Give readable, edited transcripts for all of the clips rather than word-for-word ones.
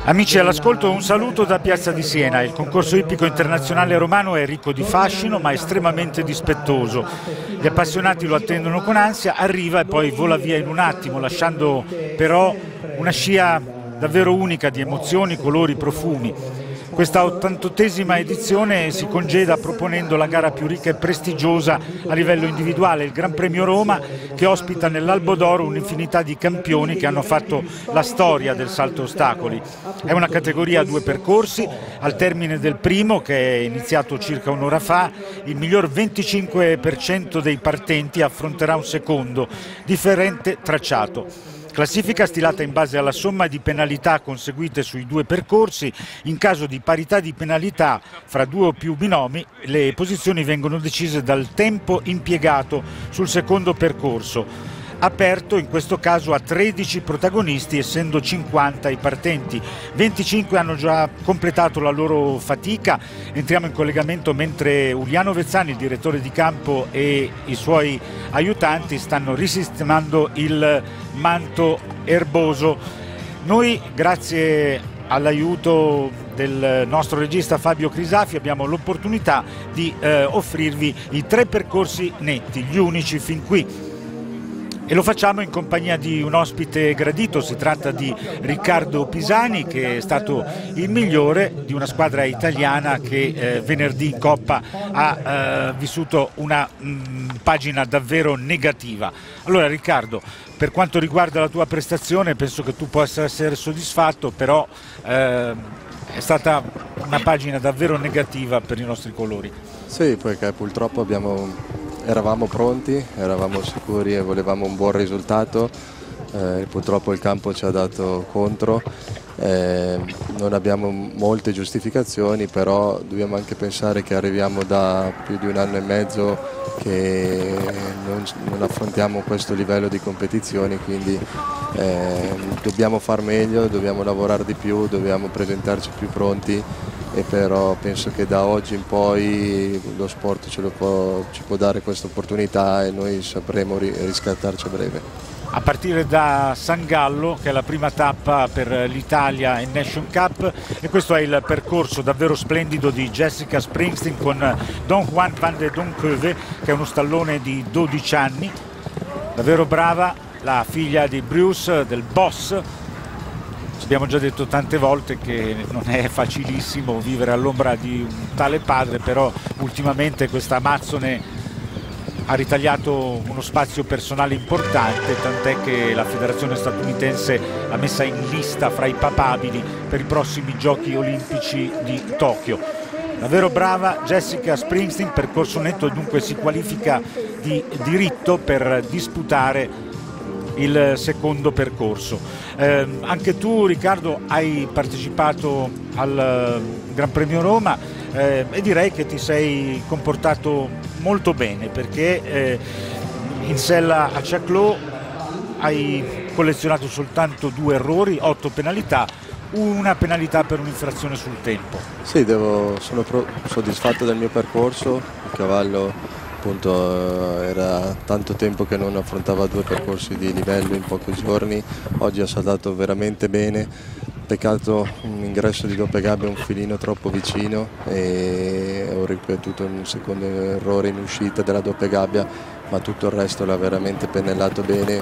Amici all'ascolto, un saluto da Piazza di Siena. Il concorso ippico internazionale romano è ricco di fascino ma estremamente dispettoso. Gli appassionati lo attendono con ansia, arriva e poi vola via in un attimo, lasciando però una scia davvero unica di emozioni, colori, profumi. Questa 88esima edizione si congeda proponendo la gara più ricca e prestigiosa a livello individuale, il Gran Premio Roma, che ospita nell'Albo d'Oro un'infinità di campioni che hanno fatto la storia del salto ostacoli. È una categoria a 2 percorsi, al termine del primo, che è iniziato circa un'ora fa, il miglior 25% dei partenti affronterà un secondo, differente tracciato. Classifica stilata in base alla somma di penalità conseguite sui 2 percorsi. In caso di parità di penalità fra 2 o più binomi, le posizioni vengono decise dal tempo impiegato sul secondo percorso, aperto in questo caso a 13 protagonisti, essendo 50 i partenti. 25 hanno già completato la loro fatica. Entriamo in collegamento mentre Uliano Vezzani, il direttore di campo, e i suoi aiutanti stanno risistemando il manto erboso. Noi, grazie all'aiuto del nostro regista Fabio Crisafi, abbiamo l'opportunità di offrirvi i 3 percorsi netti, gli unici fin qui. E lo facciamo in compagnia di un ospite gradito. Si tratta di Riccardo Pisani, che è stato il migliore di una squadra italiana che venerdì in Coppa ha vissuto una pagina davvero negativa. Allora Riccardo, per quanto riguarda la tua prestazione penso che tu possa essere soddisfatto, però è stata una pagina davvero negativa per i nostri colori. Sì, perché purtroppo eravamo pronti, eravamo sicuri e volevamo un buon risultato, purtroppo il campo ci ha dato contro, non abbiamo molte giustificazioni, però dobbiamo anche pensare che arriviamo da più di 1 anno e mezzo che non affrontiamo questo livello di competizioni, quindi dobbiamo far meglio, dobbiamo lavorare di più, dobbiamo presentarci più pronti. E però penso che da oggi in poi lo sport ci può dare questa opportunità e noi sapremo riscattarci a breve. A partire da San Gallo, che è la prima tappa per l'Italia in Nation Cup, e questo è il percorso davvero splendido di Jessica Springsteen con Don Juan van de Donkeuve, che è uno stallone di 12 anni, davvero brava, la figlia di Bruce, del boss. Abbiamo già detto tante volte che non è facilissimo vivere all'ombra di un tale padre, però ultimamente questa Amazzone ha ritagliato uno spazio personale importante, tant'è che la federazione statunitense l'ha messa in lista fra i papabili per i prossimi giochi olimpici di Tokyo. Davvero brava Jessica Springsteen, percorso netto, e dunque si qualifica di diritto per disputare il secondo percorso. Anche tu Riccardo hai partecipato al Gran Premio Roma e direi che ti sei comportato molto bene, perché in sella a Chaclot hai collezionato soltanto 2 errori, 8 penalità, una penalità per un'infrazione sul tempo. Sì, sono soddisfatto del mio percorso. Il cavallo appunto era tanto tempo che non affrontava 2 percorsi di livello in pochi giorni, oggi ha saltato veramente bene. Peccato un ingresso di doppia gabbia un filino troppo vicino e ho ripetuto un secondo errore in uscita della doppia gabbia, ma tutto il resto l'ha veramente pennellato bene.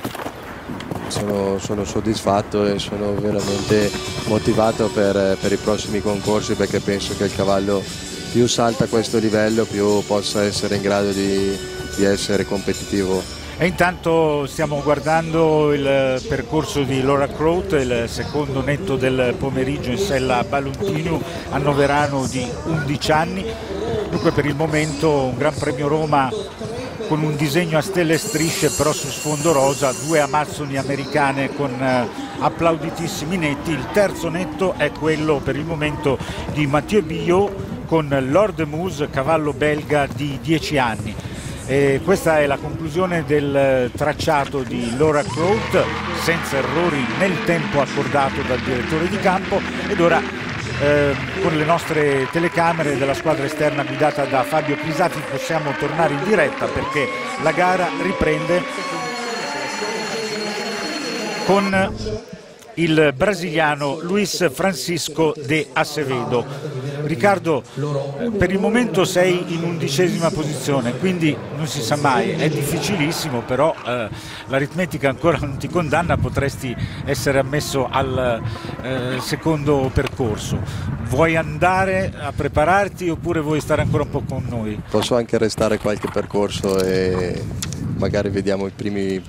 Sono soddisfatto e sono veramente motivato per i prossimi concorsi, perché penso che il cavallo più salta a questo livello più possa essere in grado di essere competitivo. E intanto stiamo guardando il percorso di Laura Croat, il secondo netto del pomeriggio in sella a Balontino, a Noverano, di 11 anni. Dunque per il momento un Gran Premio Roma con un disegno a stelle e strisce però su sfondo rosa, 2 amazzoni americane con applauditissimi netti. Il terzo netto è quello per il momento di Mathieu Billot con Lord Moose, cavallo belga di 10 anni. E questa è la conclusione del tracciato di Laura Croat, senza errori nel tempo accordato dal direttore di campo. Ed ora con le nostre telecamere della squadra esterna guidata da Fabio Crisafi possiamo tornare in diretta, perché la gara riprende con il brasiliano Luis Francisco de Azevedo. Riccardo, per il momento sei in 11ª posizione, quindi non si sa mai, è difficilissimo, però l'aritmetica ancora non ti condanna, potresti essere ammesso al secondo percorso. Vuoi andare a prepararti oppure vuoi stare ancora un po' con noi? Posso anche restare qualche percorso e magari vediamo i primi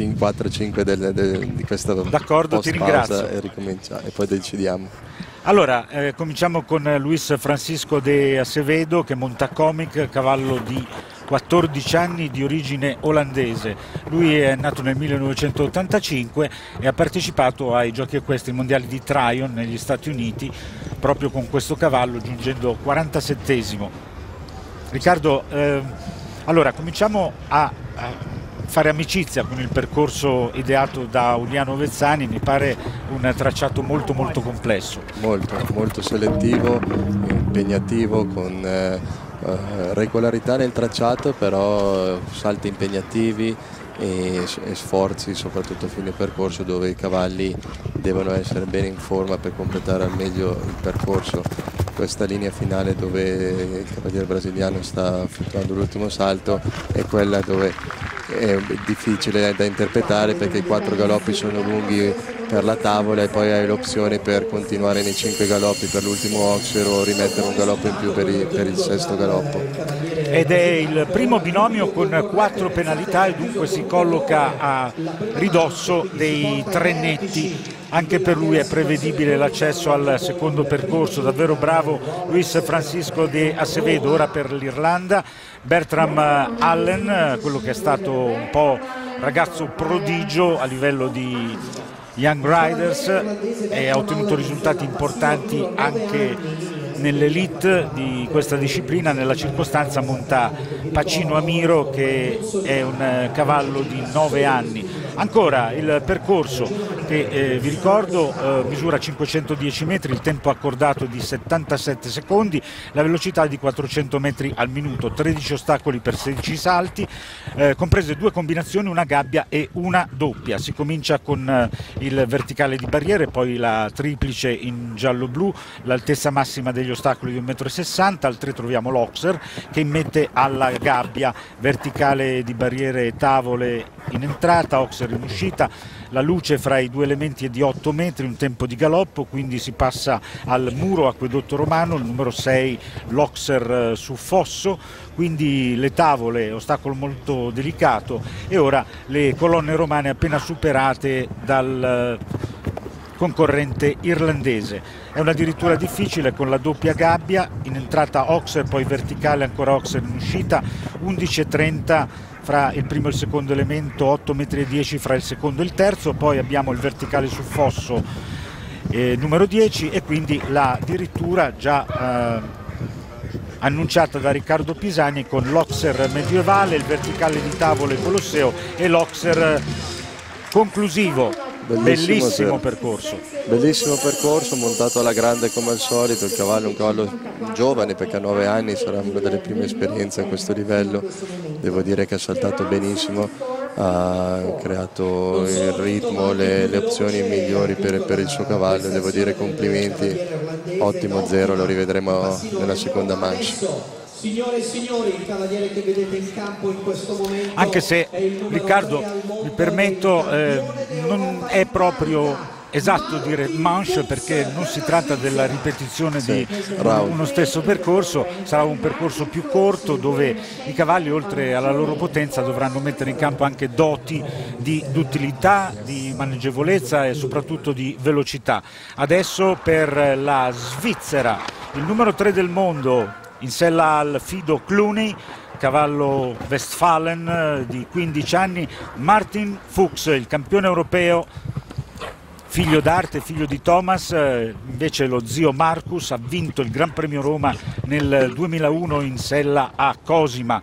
4-5 di questa d'accordo, ti ringrazio. E ricominciare e poi decidiamo. Allora, cominciamo con Luis Francisco de Azevedo, che monta Comic, cavallo di 14 anni di origine olandese. Lui è nato nel 1985 e ha partecipato ai Giochi Equestri mondiali di Tryon negli Stati Uniti proprio con questo cavallo, giungendo 47esimo. Riccardo, allora cominciamo a fare amicizia con il percorso ideato da Uliano Vezzani. Mi pare un tracciato molto complesso. Molto selettivo, impegnativo, con regolarità nel tracciato, però salti impegnativi e sforzi soprattutto a fine percorso, dove i cavalli devono essere bene in forma per completare al meglio il percorso. Questa linea finale dove il cavaliere brasiliano sta effettuando l'ultimo salto è quella dove è difficile da interpretare, perché i 4 galoppi sono lunghi per la tavola e poi hai l'opzione per continuare nei 5 galoppi per l'ultimo Oxer o rimettere un galoppo in più per il 6º galoppo. Ed è il primo binomio con 4 penalità e dunque si colloca a ridosso dei 3 netti. Anche per lui è prevedibile l'accesso al secondo percorso. Davvero bravo Luis Francisco de Azevedo. Ora per l'Irlanda Bertram Allen, quello che è stato un po' ragazzo prodigio a livello di Young Riders e ha ottenuto risultati importanti anche nell'elite di questa disciplina. Nella circostanza monta Pacino Amiro, che è un cavallo di 9 anni. Ancora il percorso che vi ricordo misura 510 metri, il tempo accordato è di 77 secondi, la velocità è di 400 metri al minuto, 13 ostacoli per 16 salti, comprese 2 combinazioni, una gabbia e una doppia. Si comincia con il verticale di barriere, poi la triplice in giallo-blu, l'altezza massima degli ostacoli di 1,60 m, al 3 troviamo l'Oxer che immette alla gabbia, verticale di barriere e tavole in entrata, Oxer in uscita. La luce fra i 2 elementi è di 8 metri, un tempo di galoppo, quindi si passa al muro acquedotto romano, il numero 6 l'Oxer su fosso, quindi le tavole, ostacolo molto delicato, e ora le colonne romane appena superate dal concorrente irlandese. È una dirittura difficile con la doppia gabbia, in entrata Oxer, poi verticale ancora Oxer in uscita, 11,30 fra il primo e il secondo elemento, 8,10 metri fra il secondo e il terzo, poi abbiamo il verticale su fosso numero 10 e quindi la dirittura già annunciata da Riccardo Pisani con l'Oxer medievale, il verticale di tavole Colosseo e l'Oxer conclusivo. Bellissimo percorso. Bellissimo percorso, montato alla grande come al solito. Il cavallo è un cavallo giovane, perché a 9 anni sarà una delle prime esperienze a questo livello. Devo dire che ha saltato benissimo, ha creato il ritmo, le opzioni migliori per il suo cavallo. Devo dire complimenti, ottimo 0, lo rivedremo nella seconda manche. Signore e signori, il cavaliere che vedete in campo in questo momento, anche se Riccardo, mi permetto, non è proprio esatto dire manche, perché non si tratta della ripetizione di uno stesso percorso, sarà un percorso più corto dove i cavalli, oltre alla loro potenza, dovranno mettere in campo anche doti di duttilità, di maneggevolezza e soprattutto di velocità. Adesso per la Svizzera, il numero 3 del mondo in sella al fido Clooney, cavallo Westfalen di 15 anni, Martin Fuchs, il campione europeo, figlio d'arte, figlio di Thomas. Invece lo zio Marcus ha vinto il Gran Premio Roma nel 2001 in sella a Cosima.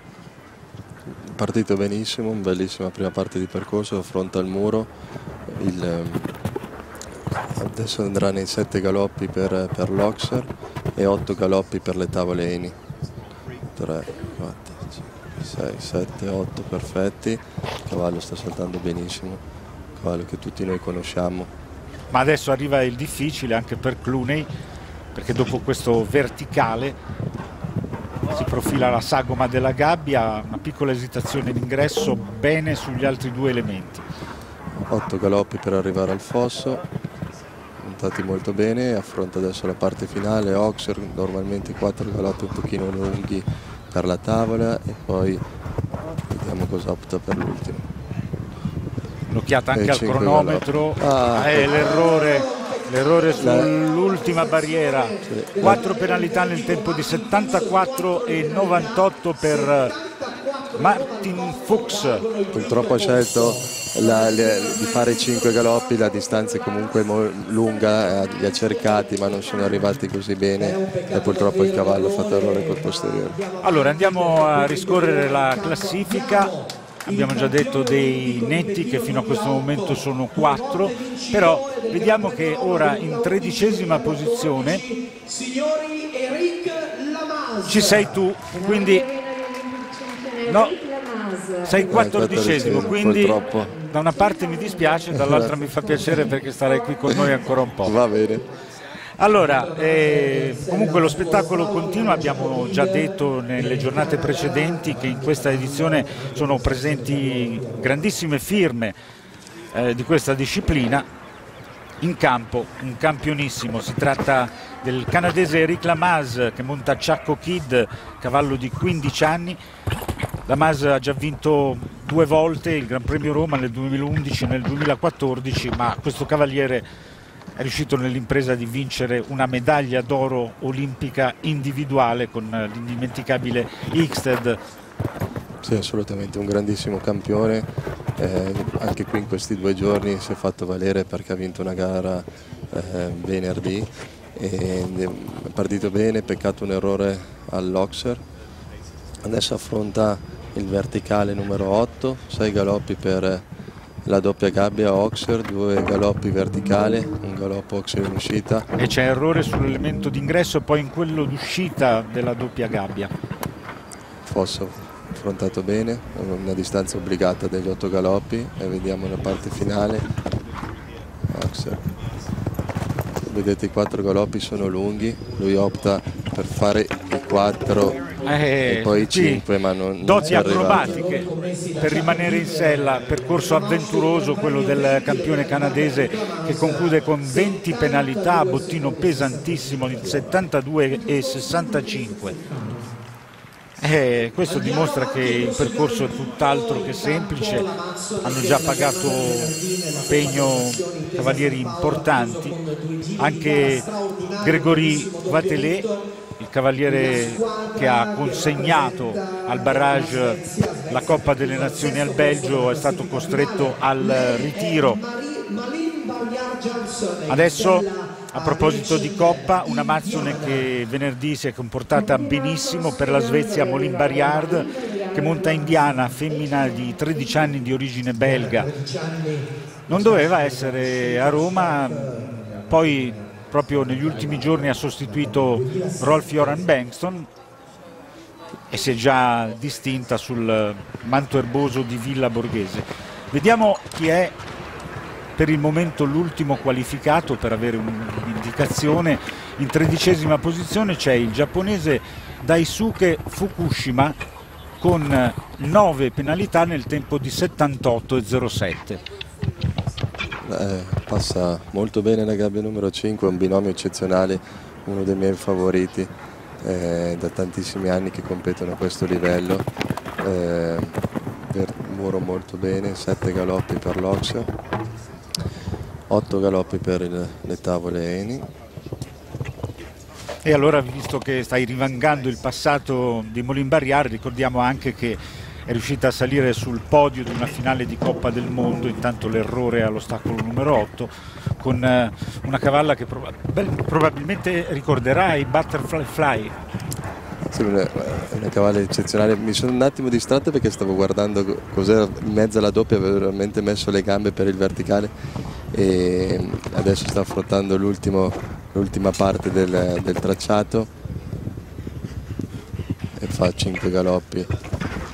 Partito benissimo, bellissima prima parte di percorso, affronta il muro. Adesso andrà nei 7 galoppi per l'Oxer e 8 galoppi per le tavole Eni. 3, 4, 5, 6, 7, 8 perfetti. Il cavallo sta saltando benissimo, cavallo che tutti noi conosciamo, Ma adesso arriva il difficile anche per Clooney, perché dopo questo verticale si profila la sagoma della gabbia, una piccola esitazione d'ingresso, bene sugli altri due elementi. 8 galoppi per arrivare al fosso, montati molto bene, affronta adesso la parte finale. Oxer normalmente 4 galoppi un pochino lunghi per la tavola e poi vediamo cosa opta per l'ultimo. Un'occhiata anche al cronometro, l'errore sull'ultima barriera, 4 penalità nel tempo di 74,98 per Martin Fuchs. Purtroppo ha scelto di fare 5 galoppi, la distanza è comunque lunga, li ha cercati ma non sono arrivati così bene e purtroppo il cavallo ha fatto errore col posteriore. Allora andiamo a riscorrere la classifica. Abbiamo già detto dei netti che fino a questo momento sono 4, però vediamo che ora in 13ª posizione ci sei tu, quindi no, sei 14esimo, quindi da una parte mi dispiace, dall'altra mi fa piacere perché starai qui con noi ancora un po'. Va bene. Allora, comunque lo spettacolo continua, abbiamo già detto nelle giornate precedenti che in questa edizione sono presenti grandissime firme di questa disciplina. In campo un campionissimo, si tratta del canadese Eric Lamaze che monta Chaco Kid, cavallo di 15 anni. Lamaze ha già vinto 2 volte il Gran Premio Roma nel 2011 e nel 2014, ma questo cavaliere è riuscito nell'impresa di vincere una medaglia d'oro olimpica individuale con l'indimenticabile Hickstead. Sì, assolutamente un grandissimo campione, anche qui in questi 2 giorni si è fatto valere perché ha vinto una gara venerdì, è partito bene, peccato un errore all'Oxer. Adesso affronta il verticale numero 8, 6 galoppi per la doppia gabbia Oxer, 2 galoppi verticale, un galoppo Oxer in uscita. E c'è errore sull'elemento d'ingresso e poi in quello d'uscita della doppia gabbia. Fosso affrontato bene, una distanza obbligata degli 8 galoppi e vediamo la parte finale. Oxer. Vedete i 4 galoppi sono lunghi, lui opta per fare i 4 e poi i 5, ma non doti acrobatiche per rimanere in sella, percorso avventuroso quello del campione canadese che conclude con 20 penalità a bottino pesantissimo di 72,65. Questo dimostra che il percorso è tutt'altro che semplice, hanno già pagato impegno cavalieri importanti, anche Grégory Vatelet, il cavaliere che ha consegnato al barrage la Coppa delle Nazioni al Belgio, è stato costretto al ritiro. Adesso, a proposito di Coppa, una Mazzone che venerdì si è comportata benissimo per la Svezia, Molin Barriard, che monta Indiana, femmina di 13 anni di origine belga. Non doveva essere a Roma, poi proprio negli ultimi giorni ha sostituito Rolf Joran Bengtsson e si è già distinta sul manto erboso di Villa Borghese. Vediamo chi è per il momento l'ultimo qualificato per avere un'indicazione. In 13ª posizione c'è il giapponese Daisuke Fukushima con 9 penalità nel tempo di 78,07. Passa molto bene la gabbia numero 5, è un binomio eccezionale, uno dei miei favoriti, da tantissimi anni che competono a questo livello. Muro molto bene, 7 galoppi per l'Oxer, 8 galoppi per le tavole Eni. E allora, visto che stai rivangando il passato di Molin Barriard, ricordiamo anche che è riuscita a salire sul podio di una finale di Coppa del Mondo, intanto l'errore all'ostacolo numero 8, con una cavalla che probabilmente ricorderai, Butterfly Fly. Sì, una cavalla eccezionale. Mi sono un attimo distratto perché stavo guardando cos'era in mezzo alla doppia, avevo veramente messo le gambe per il verticale e adesso sta affrontando l'ultima parte del tracciato e fa 5 galoppi.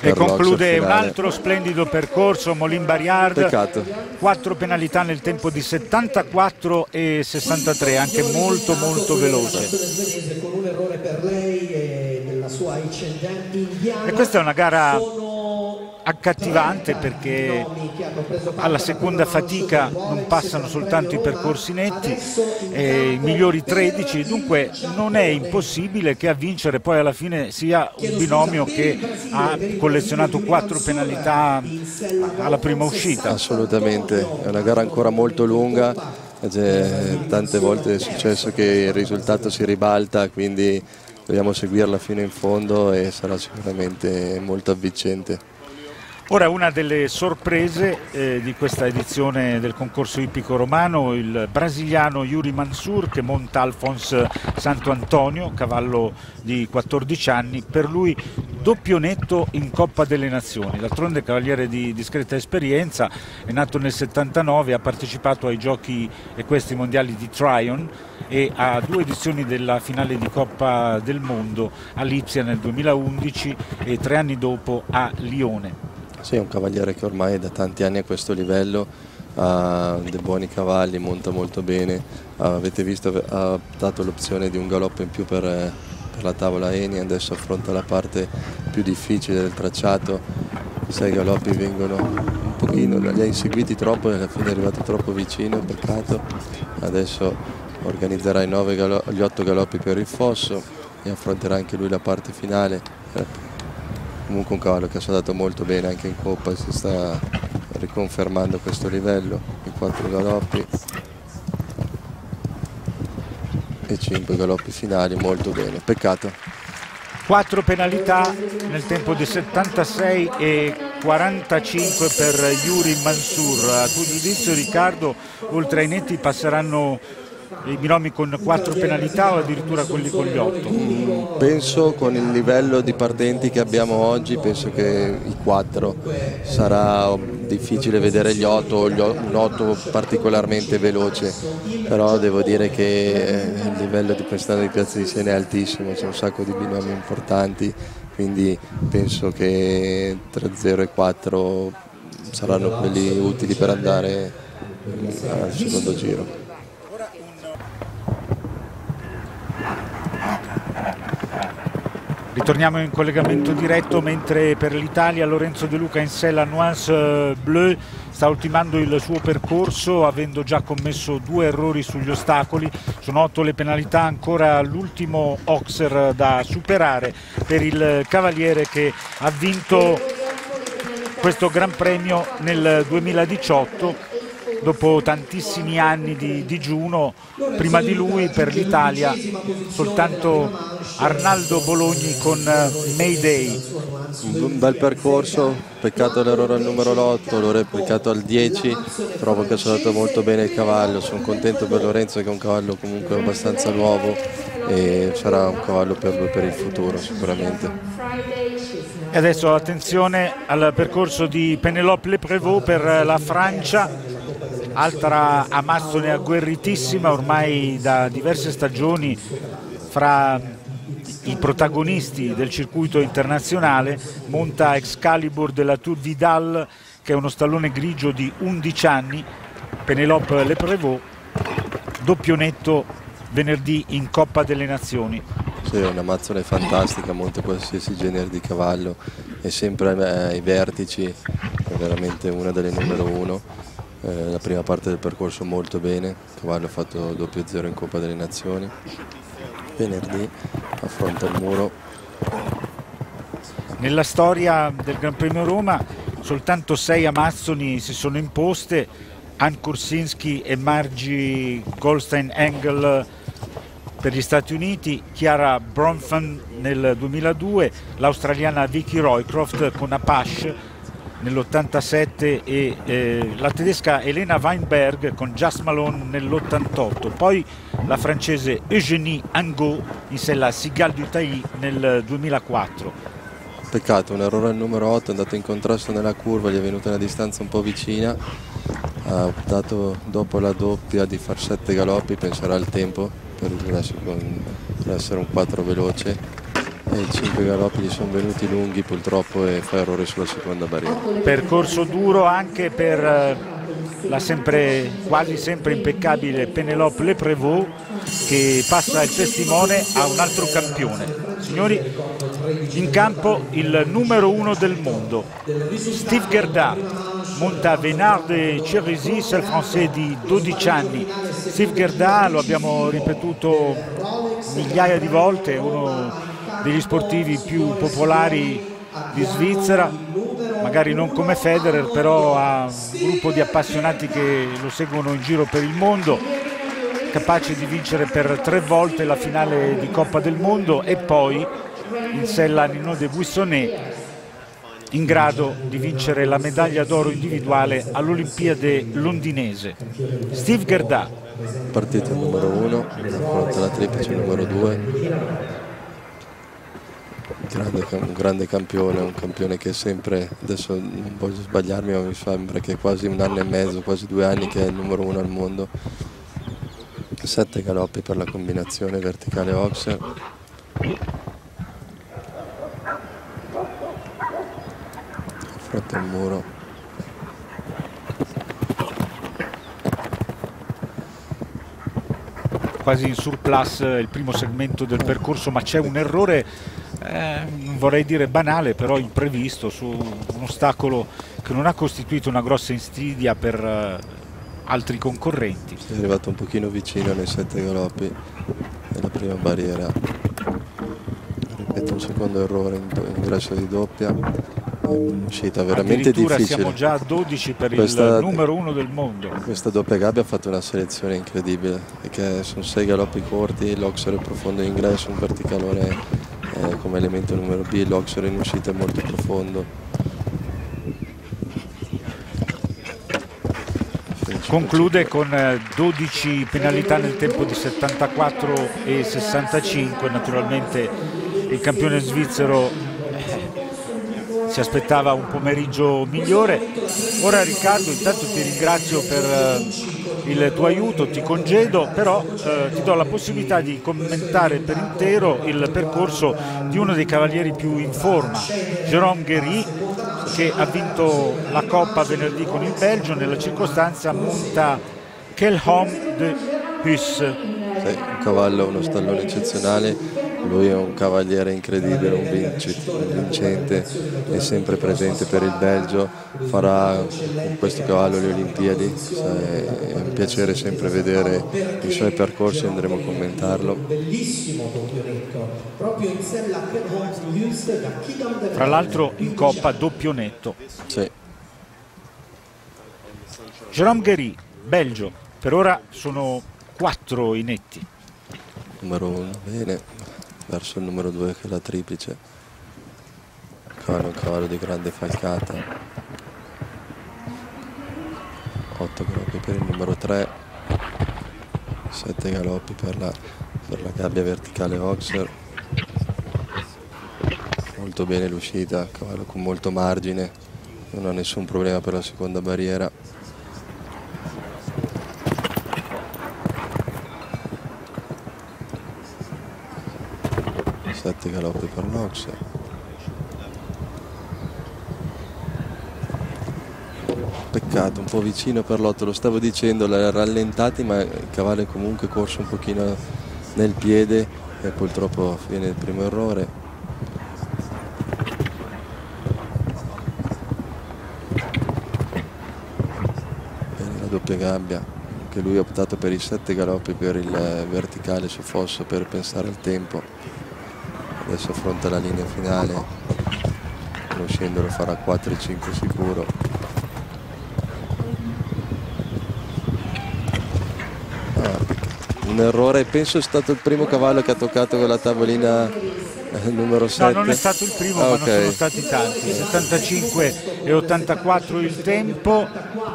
E conclude un altro splendido percorso Molin Bariard. Peccato. 4 penalità nel tempo di 74 e 63, anche molto veloce. Con un errore per lei e della sua indiana. E questa è una gara accattivante perché alla seconda fatica non passano soltanto i percorsi netti, i migliori 13, dunque non è impossibile che a vincere poi alla fine sia un binomio che ha collezionato 4 penalità alla prima uscita. Assolutamente, è una gara ancora molto lunga, tante volte è successo che il risultato si ribalta, quindi dobbiamo seguirla fino in fondo e sarà sicuramente molto avvincente. Ora una delle sorprese di questa edizione del concorso ippico romano, il brasiliano Yuri Mansour che monta Alphonse Santo Antonio, cavallo di 14 anni, per lui doppio netto in Coppa delle Nazioni. D'altronde cavaliere di discreta esperienza, è nato nel 79, ha partecipato ai giochi equestri mondiali di Tryon e a 2 edizioni della finale di Coppa del Mondo a Lipsia nel 2011 e 3 anni dopo a Lione. Sì, è un cavaliere che ormai da tanti anni a questo livello ha dei buoni cavalli, monta molto bene. Avete visto, ha dato l'opzione di un galoppo in più per la tavola Eni, adesso affronta la parte più difficile del tracciato. I 6 galoppi vengono un pochino, li ha inseguiti troppo e alla fine è arrivato troppo vicino, peccato. Adesso organizzerà gli 8 galoppi per il fosso e affronterà anche lui la parte finale. Comunque un cavallo che ha saltato molto bene anche in Coppa, si sta riconfermando questo livello, i 4 galoppi e 5 galoppi finali, molto bene, peccato. 4 penalità nel tempo di 76 e 45 per Yuri Mansour. A tuo giudizio, Riccardo, oltre ai netti passeranno i binomi con 4 penalità o addirittura quelli con gli 8? Penso con il livello di partenti che abbiamo oggi, penso che i 4. Sarà difficile vedere gli 8 o un 8 particolarmente veloce, però devo dire che il livello di quest'anno di Piazza di Siena è altissimo, c'è un sacco di binomi importanti, quindi penso che tra 0 e 4 saranno quelli utili per andare al secondo giro. Ritorniamo in collegamento diretto mentre per l'Italia Lorenzo De Luca in sella Nuance Bleu sta ultimando il suo percorso avendo già commesso 2 errori sugli ostacoli. Sono 8 le penalità, ancora l'ultimo Oxer da superare per il cavaliere che ha vinto questo Gran Premio nel 2018 dopo tantissimi anni di digiuno. Prima di lui per l'Italia soltanto Arnaldo Bologni con Mayday. Un bel percorso, peccato l'errore al numero 8, l'ho replicato al 10, trovo che ha saltato molto bene il cavallo, sono contento per Lorenzo che è un cavallo comunque abbastanza nuovo e sarà un cavallo per lui per il futuro sicuramente. E adesso attenzione al percorso di Pénélope Léprevost per la Francia, altra amazzone agguerritissima ormai da diverse stagioni fra i protagonisti del circuito internazionale. Monta Excalibur della Tour Vidal che è uno stallone grigio di 11 anni. Pénélope Léprevost, doppio netto venerdì in Coppa delle Nazioni. Sì, è un'amazzone fantastica, monta qualsiasi genere di cavallo, è sempre ai vertici, è veramente una delle numero 1. La prima parte del percorso molto bene, il cavallo ha fatto doppio 0 in Coppa delle Nazioni. Venerdì affronta il muro. Nella storia del Gran Premio Roma soltanto 6 amazzoni si sono imposte: Ann Kursinski e Margie Goldstein-Engel per gli Stati Uniti, Chiara Bronfen nel 2002, l'australiana Vicky Roycroft con Apache nell'87 e la tedesca Elena Weinberg con Just Malone nell'88, poi la francese Eugénie Angot in sella Cigale du Tailly nel 2004. Peccato, un errore al numero 8, è andato in contrasto nella curva, gli è venuta una distanza un po' vicina, ha optato dopo la doppia di far 7 galoppi, penserà al tempo per essere un 4 veloce. e i 5 galoppi gli sono venuti lunghi purtroppo e fa errore sulla seconda barriera. Percorso duro anche per la quasi sempre impeccabile Pénélope Léprevost, che passa il testimone a un altro campione. Signori, in campo il numero 1 del mondo, Steve Gerda, monta Vénard de Chérisy, il francese di 12 anni. Steve Gerda, lo abbiamo ripetuto migliaia di volte, uno degli sportivi più popolari di Svizzera, magari non come Federer, però ha un gruppo di appassionati che lo seguono in giro per il mondo, capace di vincere per 3 volte la finale di Coppa del Mondo e poi in sella Nino de Buissonnet, in grado di vincere la medaglia d'oro individuale all'Olimpiade londinese. Steve Gerda. Partita numero 1, affronta la triplice numero 2. Un grande campione, un campione che sempre, adesso non voglio sbagliarmi, ma mi sembra che è quasi 1 anno e mezzo, quasi 2 anni che è il numero 1 al mondo. 7 galoppi per la combinazione verticale Oxer. Affronta il muro. Quasi in surplus il primo segmento del percorso, ma c'è un errore, non vorrei dire banale, però imprevisto, su un ostacolo che non ha costituito una grossa insidia per altri concorrenti. È arrivato un pochino vicino nei 7 galoppi nella prima barriera. Ripeto, un secondo errore, ingresso di doppia. Un'uscita veramente difficile. Siamo già a 12 per il numero 1 del mondo. Questa doppia gabbia ha fatto una selezione incredibile, perché sono 6 galoppi corti, l'Oxer è profondo in ingresso, un verticalone come elemento numero B, l'Oxer in uscita è molto profondo. Conclude con 12 penalità nel tempo di 74 e 65. Naturalmente il campione svizzero si aspettava un pomeriggio migliore. Ora Riccardo, intanto ti ringrazio per il tuo aiuto, ti congedo, però ti do la possibilità di commentare per intero il percorso di uno dei cavalieri più in forma, Jérôme Guéry, che ha vinto la Coppa venerdì con il Belgio. Nella circostanza monta Kelholm de Huss. Un cavallo, uno stallone eccezionale. Lui è un cavaliere incredibile, un vincente, è sempre presente per il Belgio, farà con questo cavallo le Olimpiadi, è un piacere sempre vedere i suoi percorsi, andremo a commentarlo. Fra l'altro in Coppa doppio netto. Sì. Jérôme Guéry, Belgio, per ora sono 4 i netti. Numero 1, bene. Verso il numero 2 che è la triplice, un cavallo di grande falcata. 8 galoppi per il numero 3, 7 galoppi per la gabbia verticale Oxer. Molto bene l'uscita, cavallo con molto margine, non ha nessun problema per la seconda barriera. 7 galoppi per l'Oxer. Peccato, un po' vicino per l'8, lo stavo dicendo, l'ha rallentati, ma il cavallo è comunque corso un pochino nel piede e purtroppo viene il primo errore. Bene la doppia gabbia, anche lui ha optato per i 7 galoppi per il verticale su fosso per pensare al tempo. Adesso affronta la linea finale, conoscendolo farà 4-5 sicuro. Un errore, penso è stato il primo cavallo che ha toccato con la tavolina numero 7. No, non è stato il primo, ma non sono stati tanti. 75 e 84 il tempo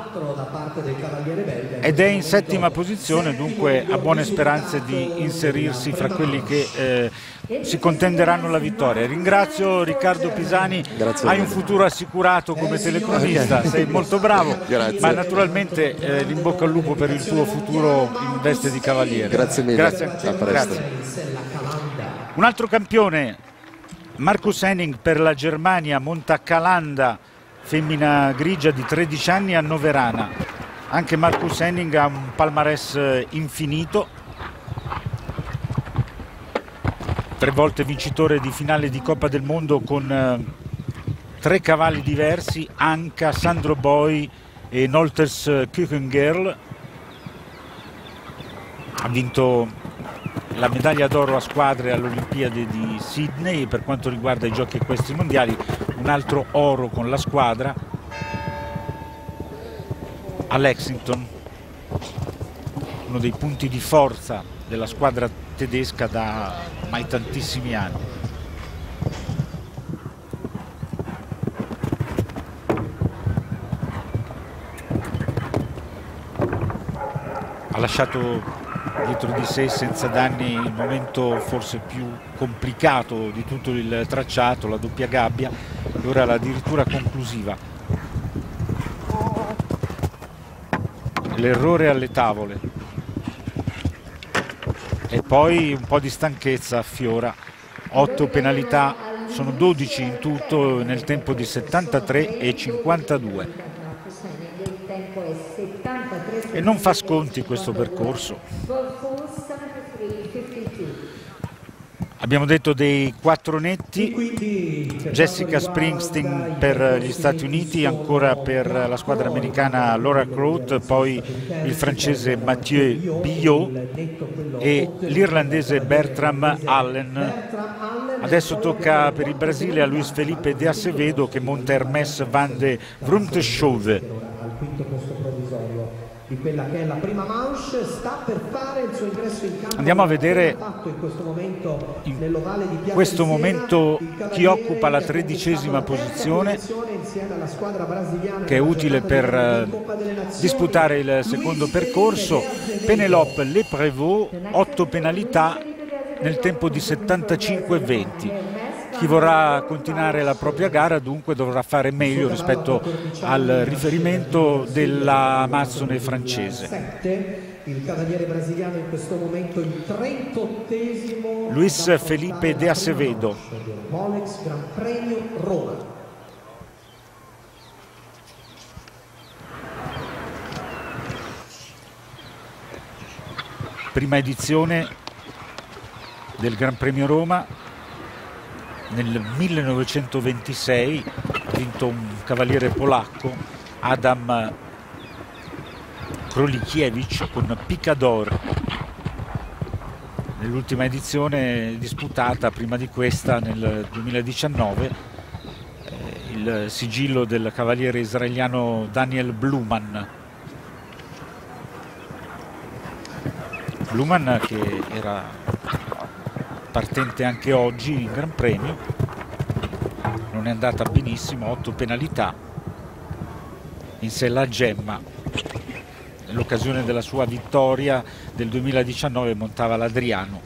ed è in 7ª posizione, dunque ha buone speranze di inserirsi fra quelli che si contenderanno la vittoria. Ringrazio Riccardo Pisani. Grazie. Hai un futuro assicurato come telecronista, sei molto bravo. Grazie. Ma naturalmente in bocca al lupo per il tuo futuro in veste di cavaliere. Grazie mille. Grazie. A presto. Grazie. Un altro campione Marcus Henning per la Germania monta Calanda, femmina grigia di 13 anni a Noverana. Anche Marcus Henning ha un palmarès infinito, 3 volte vincitore di finale di Coppa del Mondo con 3 cavalli diversi, Anka, Sandro Boy e Nolters Kuchengerl. Ha vinto la medaglia d'oro a squadre alle Olimpiadi di Sydney. Per quanto riguarda i giochi equestri mondiali, un altro oro con la squadra a Lexington, uno dei punti di forza della squadra tedesca da ormai tantissimi anni. Ha lasciato dietro di sé senza danni il momento forse più complicato di tutto il tracciato, la doppia gabbia, e ora addirittura conclusiva. L'errore alle tavole e poi un po' di stanchezza affiora. 8 penalità, sono 12 in tutto nel tempo di 73,52. E non fa sconti questo percorso. Abbiamo detto dei 4 netti: Jessica Springsteen per gli Stati Uniti, ancora per la squadra americana Laura Croat, poi il francese Mathieu Billot e l'irlandese Bertram Allen. Adesso tocca per il Brasile a Luis Felipe de Acevedo, che monta Hermès van de Vrumtschove. Di quella che è la prima manche, sta per fare il suo ingresso in campo. Andiamo a vedere in questo momento chi occupa la 13ª posizione, che è utile per disputare il secondo percorso. Penelope Leprévost, 8 penalità nel tempo di 75,20. Chi vorrà continuare la propria gara dunque dovrà fare meglio rispetto al riferimento della Amazzone francese. Il cavaliere brasiliano in questo momento il 38esimo. Luis Felipe de Acevedo. Molex Gran Premio Roma. Prima edizione del Gran Premio Roma. Nel 1926 ha vinto un cavaliere polacco, Adam Krolikiewicz, con Picador. Nell'ultima edizione disputata prima di questa, nel 2019, il sigillo del cavaliere israeliano Daniel Bluman. Bluman che era partente anche oggi in Gran Premio, non è andata benissimo, 8 penalità, in sé la gemma. Nell'occasione della sua vittoria del 2019 montava l'Adriano.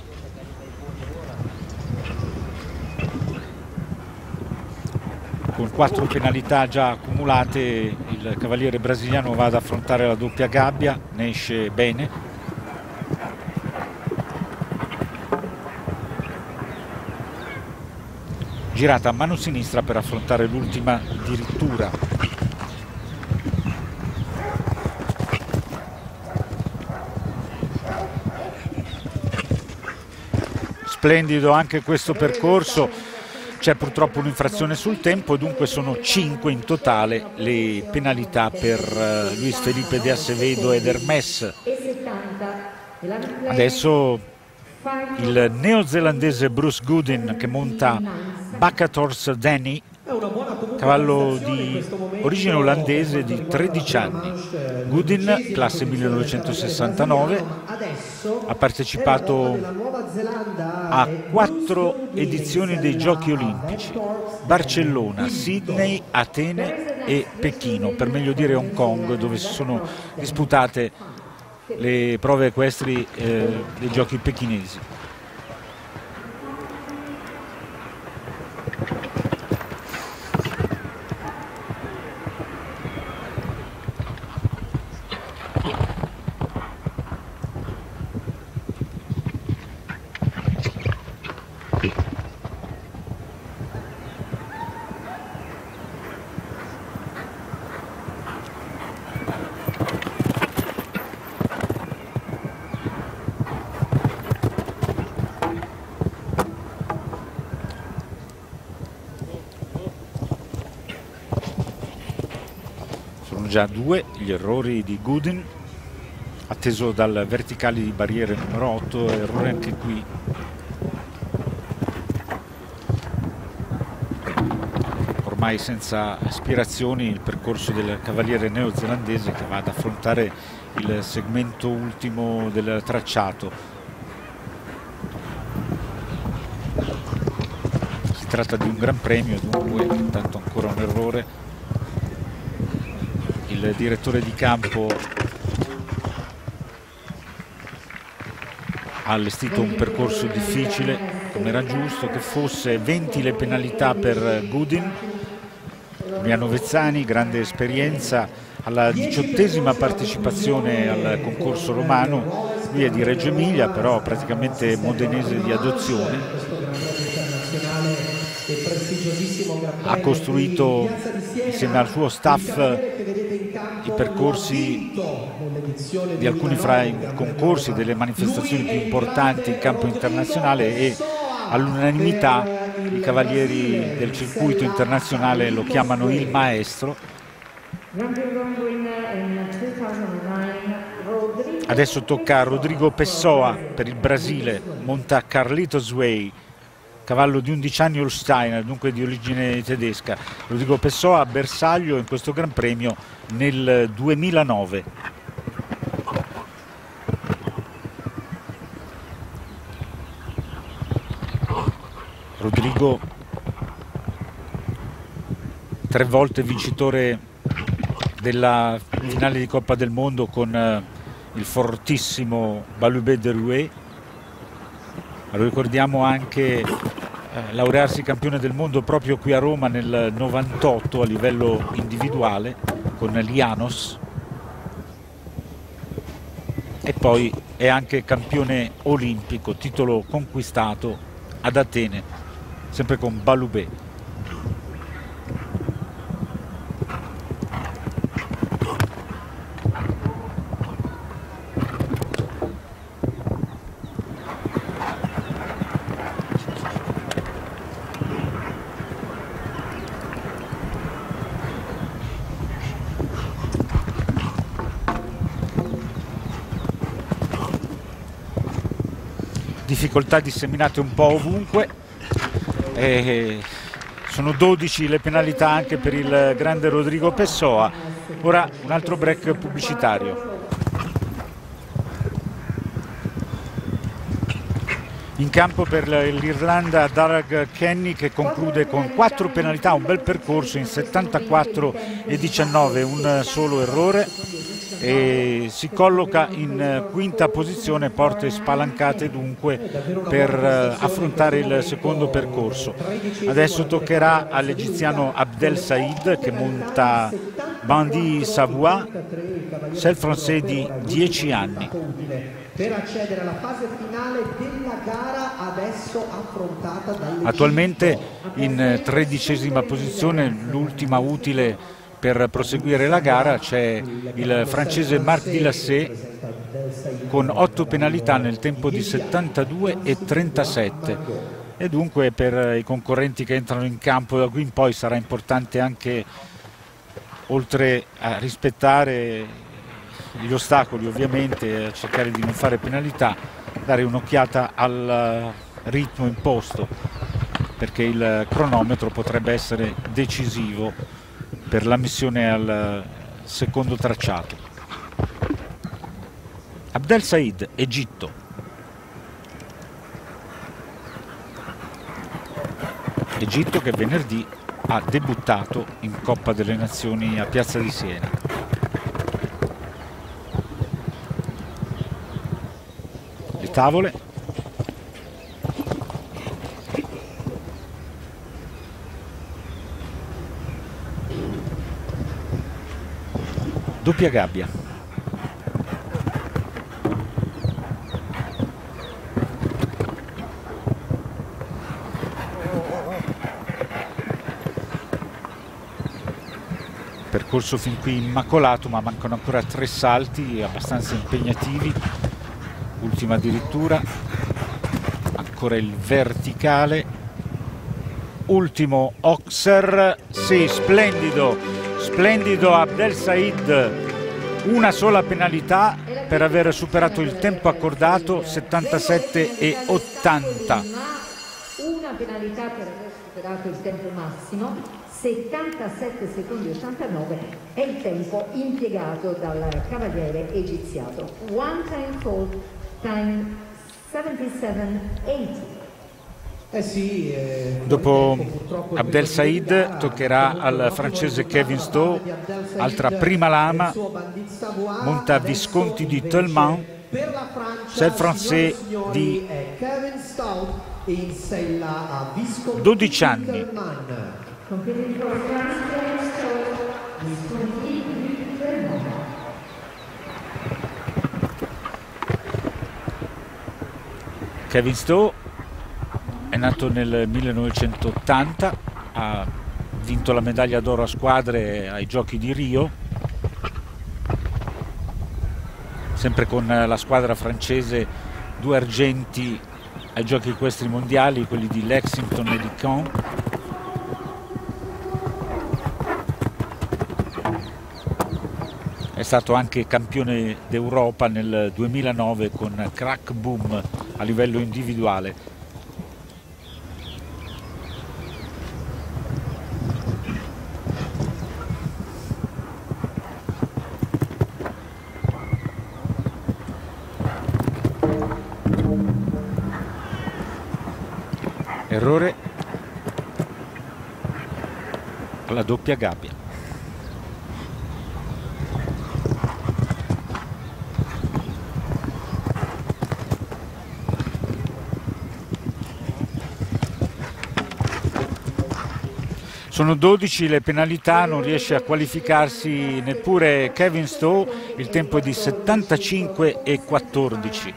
Con 4 penalità già accumulate il cavaliere brasiliano va ad affrontare la doppia gabbia, ne esce bene. Girata a mano sinistra per affrontare l'ultima dirittura. Splendido anche questo percorso, c'è purtroppo un'infrazione sul tempo e dunque sono 5 in totale le penalità per Luis Felipe de Acevedo ed Hermès. Adesso il neozelandese Bruce Goodin che monta Bacators Danny, cavallo di origine olandese di 13 anni. Goodin, classe 1969, ha partecipato a 4 edizioni dei Giochi Olimpici: Barcellona, Sydney, Atene e Pechino, per meglio dire Hong Kong, dove si sono disputate le prove equestri dei Giochi pechinesi. già 2 gli errori di Gooden, atteso dal verticale di barriere numero 8, errore anche qui. Ormai senza aspirazioni il percorso del cavaliere neozelandese, che va ad affrontare il segmento ultimo del tracciato. Si tratta di un gran premio, dunque intanto ancora un errore. Il direttore di campo ha allestito un percorso difficile, come era giusto che fosse. 20 le penalità per Gooden. Emiliano Vezzani, grande esperienza, alla 18ª partecipazione al concorso romano. Lui è di Reggio Emilia, però praticamente modenese di adozione. Ha costruito insieme al suo staff i percorsi di alcuni fra i concorsi delle manifestazioni più importanti in campo internazionale, e all'unanimità i cavalieri del circuito internazionale lo chiamano il maestro. Adesso tocca a Rodrigo Pessoa per il Brasile, monta Carlitos Way, cavallo di 11 anni Holsteiner, dunque di origine tedesca. Rodrigo Pessoa a bersaglio in questo Gran Premio nel 2009. Rodrigo, 3 volte vincitore della finale di Coppa del Mondo con il fortissimo Balubé de Rouet. Lo ricordiamo anche laurearsi campione del mondo proprio qui a Roma nel 98 a livello individuale con Lianos, e poi è anche campione olimpico, titolo conquistato ad Atene, sempre con Balubé. Difficoltà disseminate un po' ovunque, sono 12 le penalità anche per il grande Rodrigo Pessoa. Ora un altro break pubblicitario. In campo per l'Irlanda Darragh Kenny, che conclude con 4 penalità, un bel percorso in 74 e 19, un solo errore, e si colloca in quinta posizione, porte spalancate dunque per affrontare il secondo percorso. Adesso toccherà all'egiziano Abdel Said, che monta Bandit Savoie, Celle Français di 10 anni. Per accedere alla fase finale della gara, adesso affrontata dalle attualmente in 13ª posizione, l'ultima utile per proseguire la gara, c'è il francese Marc Dilassé con 8 penalità nel tempo di 72 e 37, e dunque per i concorrenti che entrano in campo da qui in poi sarà importante anche, oltre a rispettare gli ostacoli ovviamente, a cercare di non fare penalità, dare un'occhiata al ritmo imposto, perché il cronometro potrebbe essere decisivo per l'ammissione al secondo tracciato. Abdel Said, Egitto. Egitto che venerdì ha debuttato in Coppa delle Nazioni a Piazza di Siena. Le tavole. Doppia gabbia. Percorso fin qui immacolato, ma mancano ancora 3 salti abbastanza impegnativi. Ultima addirittura. Ancora il verticale. Ultimo Oxer. Sì, splendido splendido Abdel Said, una sola penalità per aver superato il tempo accordato, 77,80. Una penalità per aver superato il tempo massimo, 77 secondi 89 è il tempo impiegato dal cavaliere egiziano. One time fall, time 77,80. Dopo Abdel Said toccherà al francese Kevin Stowe, altra prima lama, monta Visconti di Tellman, c'est il français di 12 anni. Kevin Stowe è nato nel 1980, ha vinto la medaglia d'oro a squadre ai Giochi di Rio, sempre con la squadra francese, 2 argenti ai Giochi Equestri Mondiali, quelli di Lexington e di Caen. È stato anche campione d'Europa nel 2009 con Crack Boom a livello individuale. Errore alla doppia gabbia. Sono 12 le penalità, non riesce a qualificarsi neppure Kevin Stowe, il tempo è di 75,14.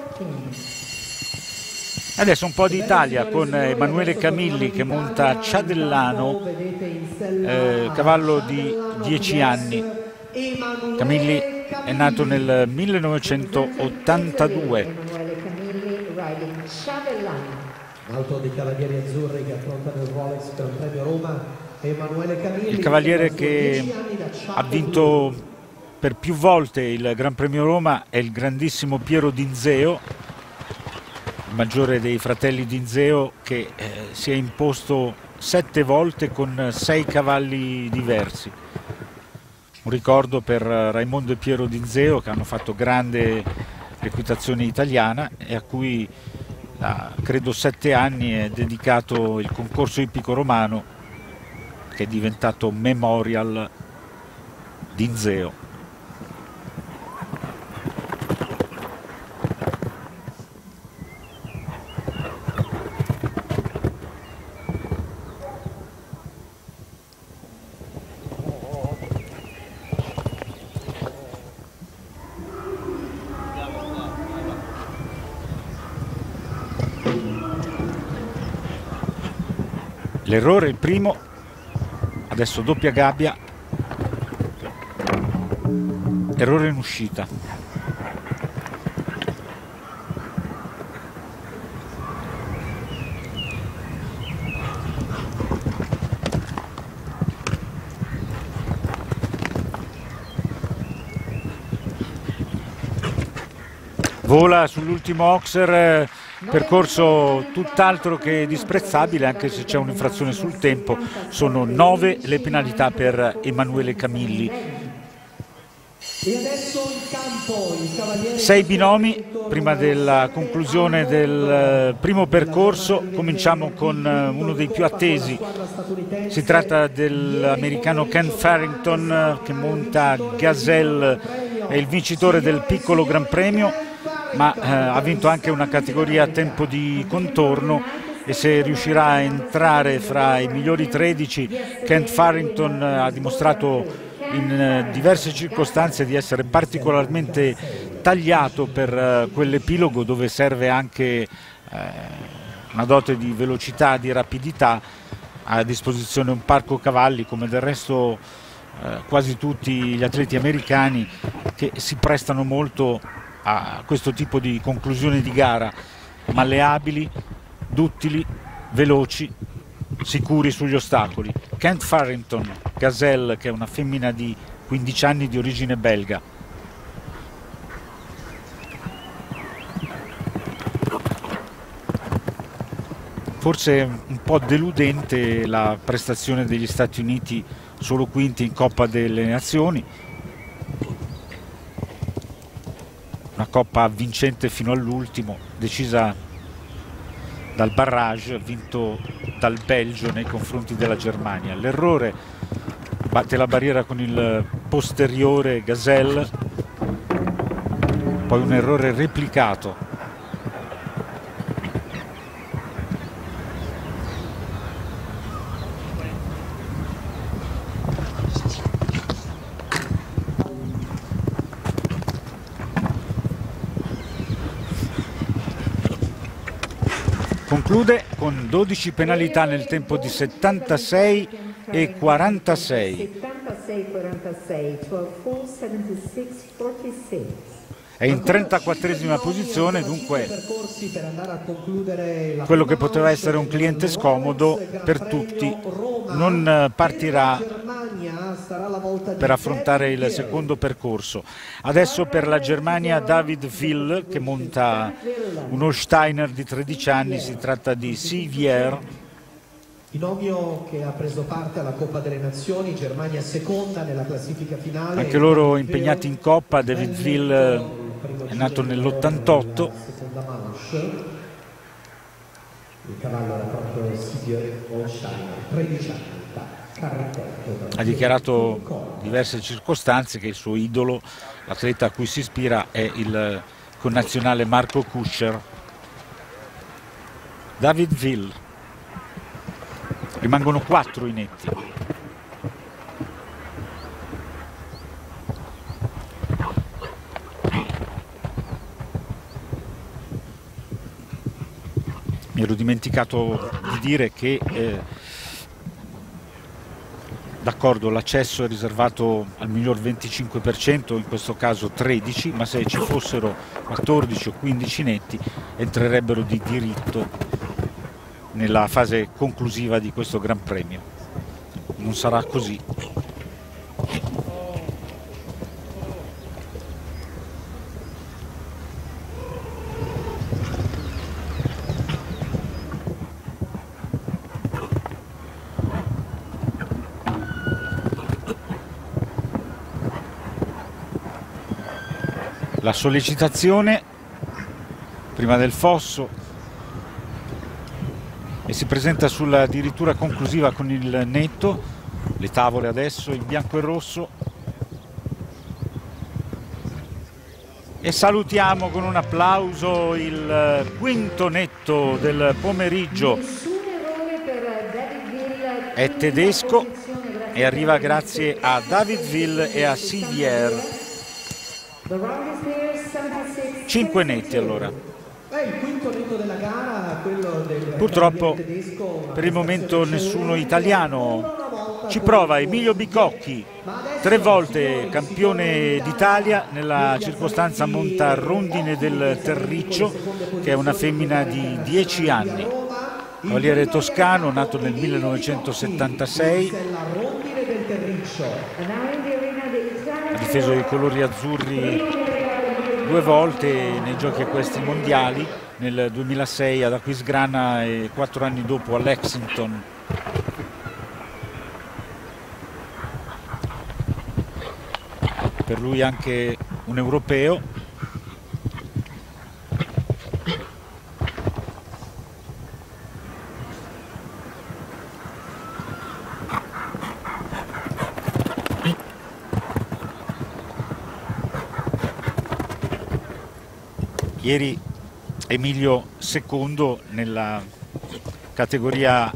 Adesso un po' di Italia con Emanuele Camilli che monta Ciadellano, cavallo di 10 anni. Camilli è nato nel 1982. Emanuele Camilli, riding Ciadellano. L'auto dei Cavalieri Azzurri che affrontano il Rolex Gran Premio Roma, Emanuele Camilli. Il cavaliere che ha vinto per più volte il Gran Premio Roma è il grandissimo Piero Dinzeo, il maggiore dei fratelli Dinzeo, che si è imposto 7 volte con 6 cavalli diversi. Un ricordo per Raimondo e Piero Dinzeo, che hanno fatto grande l'equitazione italiana e a cui da credo 7 anni è dedicato il concorso ippico romano, che è diventato Memorial Dinzeo. L'errore è il primo, adesso doppia gabbia, errore in uscita. Vola sull'ultimo Oxer, percorso tutt'altro che disprezzabile, anche se c'è un'infrazione sul tempo. Sono 9 le penalità per Emanuele Camilli. E adesso in campo il cavaliere 6 binomi prima della conclusione del primo percorso. Cominciamo con uno dei più attesi. Si tratta dell'americano Ken Farrington che monta Gazelle, è il vincitore del piccolo Gran Premio, ma ha vinto anche una categoria a tempo di contorno, e se riuscirà a entrare fra i migliori 13, Ken Farrington ha dimostrato in diverse circostanze di essere particolarmente tagliato per quell'epilogo, dove serve anche una dote di velocità, di rapidità. Ha a disposizione un parco cavalli, come del resto quasi tutti gli atleti americani, che si prestano molto a questo tipo di conclusione di gara, malleabili, duttili, veloci, sicuri sugli ostacoli. Kent Farrington Gazelle, che è una femmina di 15 anni di origine belga. Forse un po' deludente la prestazione degli Stati Uniti, solo quinti in Coppa delle Nazioni. Una Coppa vincente fino all'ultimo, decisa dal barrage vinto dal Belgio nei confronti della Germania. L'errore, batte la barriera con il posteriore Gazelle, poi un errore replicato. Conclude con 12 penalità nel tempo di 76 e 46. È in 34esima posizione, dunque quello che poteva essere un cliente scomodo per tutti non partirà per affrontare il secondo percorso. Adesso per la Germania David Will, che monta uno Steiner di 13 anni, si tratta di Sivier. Binomio che ha preso parte alla Coppa delle Nazioni, Germania seconda nella classifica finale. Anche loro impegnati in Coppa. David Will è nato nell'88. Il cavallo era proprio Sivier Steiner, 13 anni. Ha dichiarato diverse circostanze che il suo idolo, l'atleta a cui si ispira, è il connazionale Marco Kuscher. David Will. Rimangono 4 i netti. Mi ero dimenticato di dire che d'accordo, l'accesso è riservato al miglior 25%, in questo caso 13, ma se ci fossero 14 o 15 netti entrerebbero di diritto nella fase conclusiva di questo Gran Premio. Non sarà così. La sollecitazione prima del fosso e si presenta sulla dirittura conclusiva con il netto. Le tavole adesso in bianco e rosso, e salutiamo con un applauso il quinto netto del pomeriggio. È tedesco e arriva grazie a David Will e a Sivier. 5 netti allora. Il quinto netto della gara, quello del Purtroppo tedesco, per il momento nessuno italiano. Ci prova Emilio Bicocchi, 3 volte campione d'Italia, nella circostanza monta Rondine del Terriccio, che è una femmina di 10 anni. Cavaliere toscano, nato nel 1976. Ha difeso i colori azzurri 2 volte nei giochi equestri mondiali, nel 2006 ad Aquisgrana e 4 anni dopo a Lexington. Per lui anche un europeo. Ieri Emilio secondo nella categoria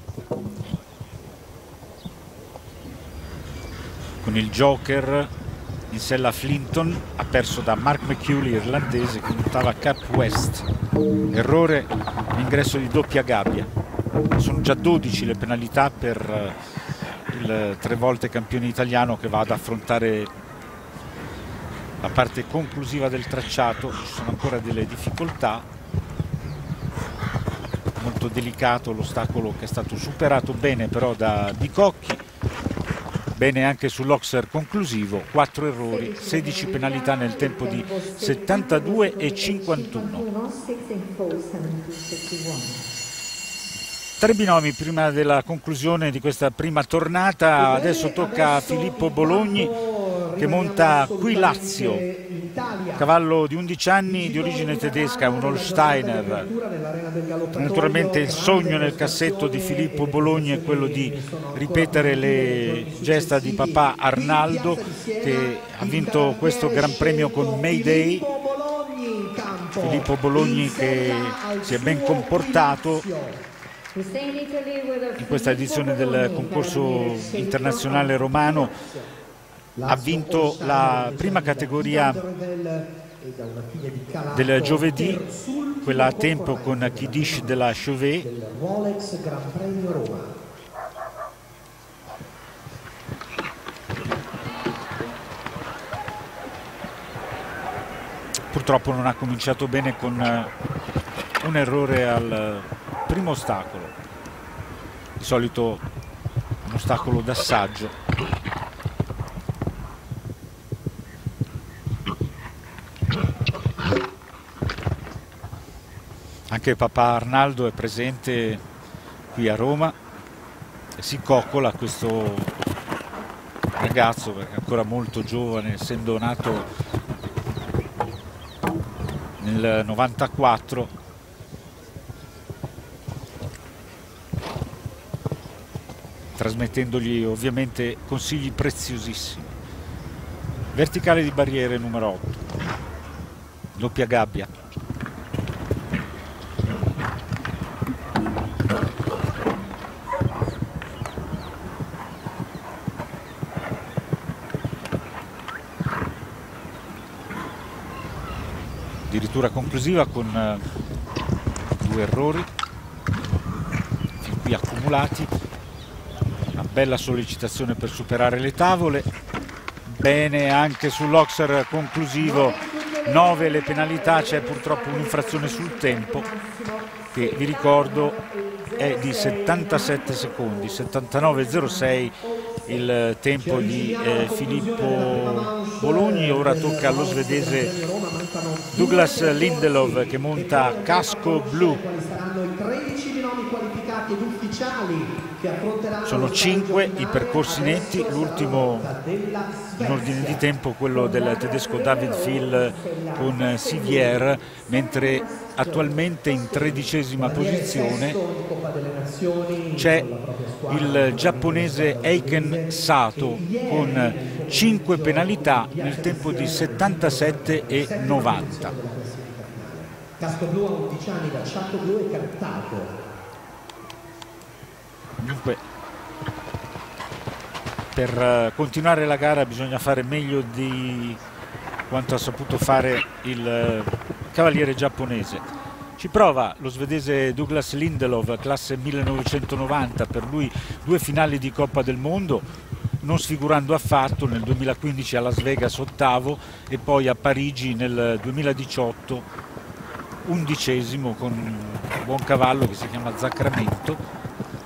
con il Joker in sella Flinton, ha perso da Mark McCulley, irlandese, che montava Cap West. Errore, l'ingresso di doppia gabbia. Sono già 12 le penalità per il 3 volte campione italiano, che va ad affrontare la parte conclusiva del tracciato. Ci sono ancora delle difficoltà, molto delicato l'ostacolo, che è stato superato bene però da Bicocchi. Bene anche sull'Oxer conclusivo, 4 errori, 16 penalità nel tempo di 72,51. 3 binomi prima della conclusione di questa prima tornata. Adesso tocca a Filippo Bologni che monta Qui Lazio, cavallo di 11 anni di origine tedesca, un Holsteiner. Naturalmente il sogno nel cassetto di Filippo Bologni è quello di ripetere le gesta di papà Arnaldo, che ha vinto questo Gran Premio con Mayday. Filippo Bologni che si è ben comportato in questa edizione del concorso internazionale romano. Ha vinto la prima categoria del giovedì, quella a tempo con Kiddish della Chauvet. Purtroppo non ha cominciato bene con un errore al primo ostacolo, di solito un ostacolo d'assaggio. Anche papà Arnaldo è presente qui a Roma e si coccola questo ragazzo, perché è ancora molto giovane, essendo nato nel 94. Trasmettendogli ovviamente consigli preziosissimi. Verticale di barriere numero 8, doppia gabbia. Addirittura conclusiva con 2 errori fin qui accumulati. Una bella sollecitazione per superare le tavole. Bene anche sull'Oxer conclusivo, 9 le penalità. C'è purtroppo un'infrazione sul tempo che, vi ricordo, è di 77 secondi, 79,06 il tempo di Filippo Bologni. Ora tocca allo svedese Douglas Lindelof che monta Casco Blu. Sono 5 i percorsi netti, l'ultimo in ordine di tempo quello del tedesco David Phil con Sivier, mentre attualmente in 13ª posizione c'è il giapponese Eiken Sato con 5 penalità nel tempo di 77,90. Casco blu a 11 anni da Casco blu e cantato. Dunque, per continuare la gara bisogna fare meglio di quanto ha saputo fare il cavaliere giapponese. Ci prova lo svedese Douglas Lindelof, classe 1990, per lui 2 finali di Coppa del Mondo, non sfigurando affatto, nel 2015 a Las Vegas 8° e poi a Parigi nel 2018 11° con un buon cavallo che si chiama Sacramento.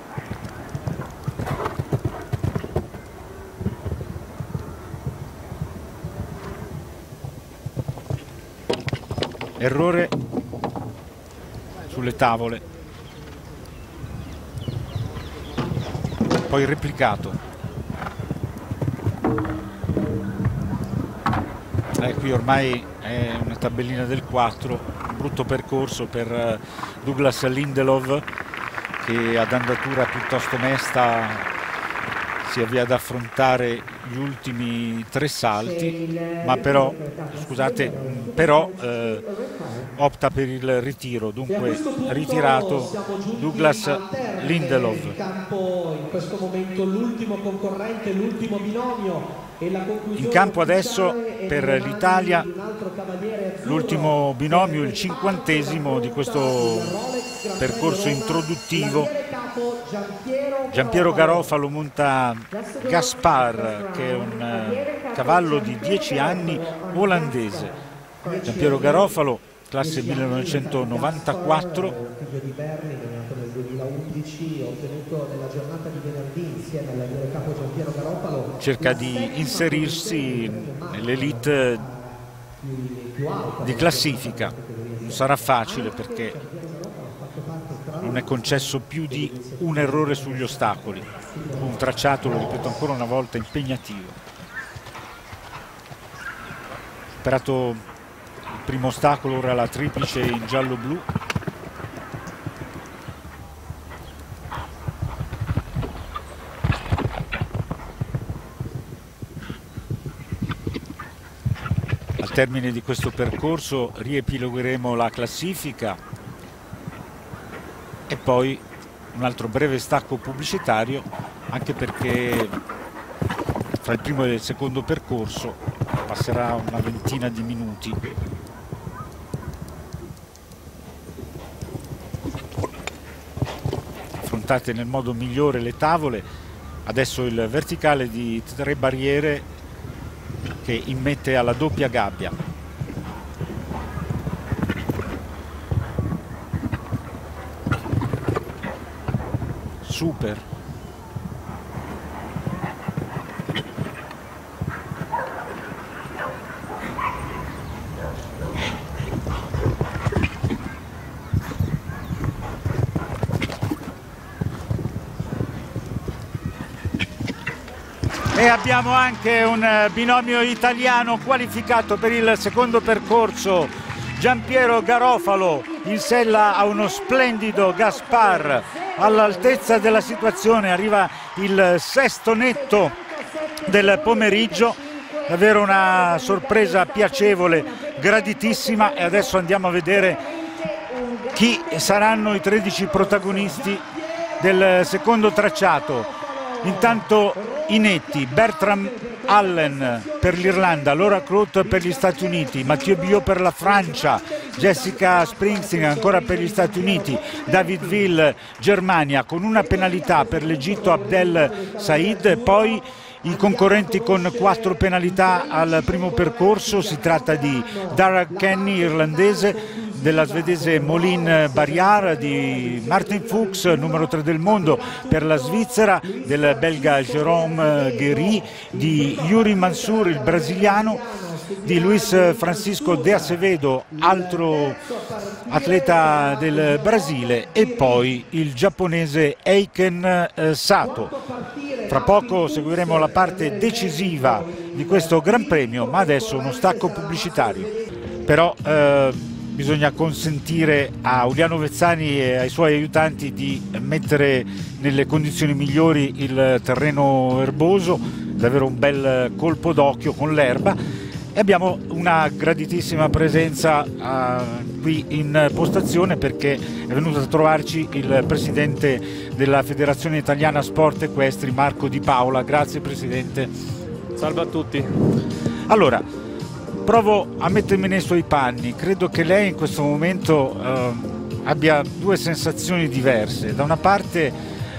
Errore sulle tavole, poi replicato. Qui ormai è una tabellina del 4, un brutto percorso per Douglas Lindelof, che ad andatura piuttosto mesta si avvia ad affrontare gli ultimi 3 salti, ma però, scusate, opta per il ritiro. Dunque ritirato Douglas Lindelof. In questo momento l'ultimo concorrente, l'ultimo binomio. In campo adesso per l'Italia l'ultimo binomio, il 50° di questo percorso introduttivo. Giampiero Garofalo monta Gaspar, che è un cavallo di 10 anni olandese. Giampiero Garofalo classe 1994. Figlio di Berni, nato nel 2011, ottenuto nella giornata di venerdì insieme all'allievo capo Giampiero Garofalo. Cerca di inserirsi nell'elite di classifica. Non sarà facile perché non è concesso più di un errore sugli ostacoli. Un tracciato, lo ripeto ancora una volta, impegnativo. Superato il primo ostacolo, ora la triplice in giallo-blu. Al termine di questo percorso riepilogheremo la classifica e poi un altro breve stacco pubblicitario, anche perché fra il primo e il secondo percorso passerà una ventina di minuti. Affrontate nel modo migliore le tavole. Adesso il verticale di 3 barriere che immette alla doppia gabbia. Super. E abbiamo anche un binomio italiano qualificato per il secondo percorso. Giampiero Garofalo in sella a uno splendido Gaspar, all'altezza della situazione, arriva il sesto netto del pomeriggio. Davvero una sorpresa piacevole, graditissima, e adesso andiamo a vedere chi saranno i 13 protagonisti del secondo tracciato. Intanto i netti: Bertram Allen per l'Irlanda, Laura Crout per gli Stati Uniti, Mathieu Biot per la Francia, Jessica Springsteen ancora per gli Stati Uniti, David Ville Germania, con una penalità per l'Egitto Abdel Said. Poi i concorrenti con 4 penalità al primo percorso: si tratta di Dara Kenny, irlandese, della svedese Molin Barriar, di Martin Fuchs, numero 3 del mondo per la Svizzera, del belga Jérôme Guéry, di Yuri Mansour, il brasiliano, di Luis Francisco de Acevedo, altro atleta del Brasile, e poi il giapponese Eiken Sato. Fra poco seguiremo la parte decisiva di questo Gran Premio, ma adesso uno stacco pubblicitario. Però bisogna consentire a Uliano Vezzani e ai suoi aiutanti di mettere nelle condizioni migliori il terreno erboso, davvero un bel colpo d'occhio con l'erba, e abbiamo una graditissima presenza qui in postazione, perché è venuto a trovarci il presidente della Federazione Italiana Sport Equestri, Marco Di Paola. Grazie Presidente. Salve a tutti. Allora, provo a mettermi nei suoi panni. Credo che lei in questo momento abbia 2 sensazioni diverse. Da una parte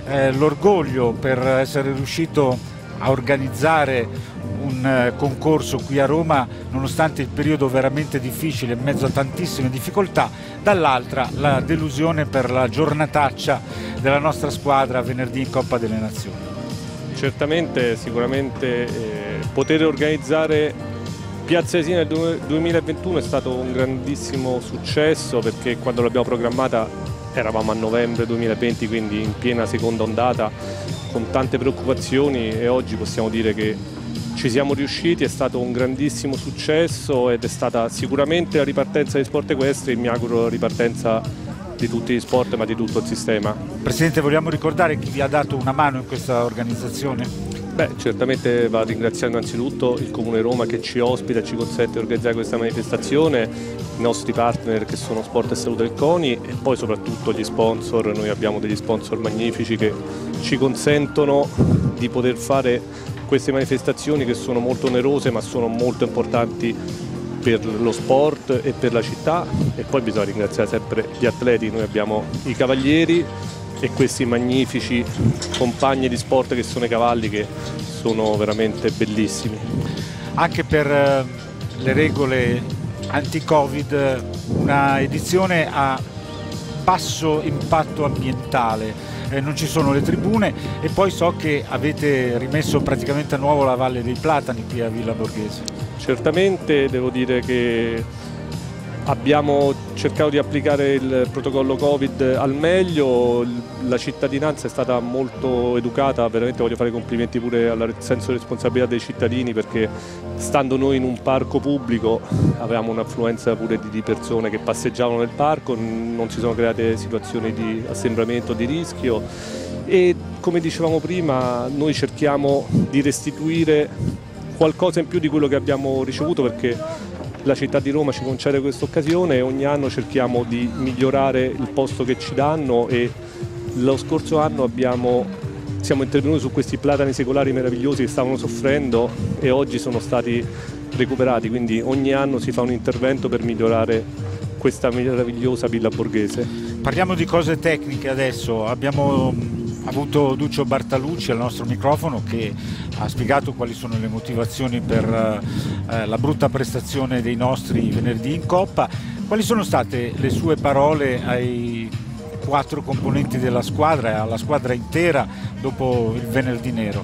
l'orgoglio per essere riuscito a organizzare un concorso qui a Roma nonostante il periodo veramente difficile, in mezzo a tantissime difficoltà; dall'altra la delusione per la giornataccia della nostra squadra venerdì in Coppa delle Nazioni. Certamente, sicuramente poter organizzare Piazza Iesi nel 2021 è stato un grandissimo successo, perché quando l'abbiamo programmata eravamo a novembre 2020, quindi in piena seconda ondata, con tante preoccupazioni, e oggi possiamo dire che ci siamo riusciti. È stato un grandissimo successo ed è stata sicuramente la ripartenza degli sport equestri, e mi auguro la ripartenza di tutti gli sport, ma di tutto il sistema. Presidente, vogliamo ricordare chi vi ha dato una mano in questa organizzazione? Beh, certamente va a ringraziare innanzitutto il Comune Roma, che ci ospita e ci consente di organizzare questa manifestazione, i nostri partner che sono Sport e Salute del CONI, e poi soprattutto gli sponsor. Noi abbiamo degli sponsor magnifici che ci consentono di poter fare queste manifestazioni, che sono molto onerose ma sono molto importanti per lo sport e per la città. E poi bisogna ringraziare sempre gli atleti. Noi abbiamo i cavalieri e questi magnifici compagni di sport che sono i cavalli, che sono veramente bellissimi. Anche per le regole anti-Covid, una edizione a basso impatto ambientale, non ci sono le tribune e poi so che avete rimesso praticamente a nuovo la Valle dei Platani qui a Villa Borghese. Certamente devo dire che abbiamo cercato di applicare il protocollo Covid al meglio, la cittadinanza è stata molto educata, veramente voglio fare i complimenti pure al senso di responsabilità dei cittadini, perché stando noi in un parco pubblico avevamo un'affluenza pure di persone che passeggiavano nel parco, non si sono create situazioni di assembramento, di rischio e come dicevamo prima noi cerchiamo di restituire qualcosa in più di quello che abbiamo ricevuto, perché la città di Roma ci concede questa occasione e ogni anno cerchiamo di migliorare il posto che ci danno e lo scorso anno siamo intervenuti su questi platani secolari meravigliosi che stavano soffrendo e oggi sono stati recuperati, quindi ogni anno si fa un intervento per migliorare questa meravigliosa Villa Borghese. Parliamo di cose tecniche adesso, abbiamo avuto Duccio Bartalucci al nostro microfono che ha spiegato quali sono le motivazioni per la brutta prestazione dei nostri venerdì in Coppa. Quali sono state le sue parole ai 4 componenti della squadra e alla squadra intera dopo il venerdì nero?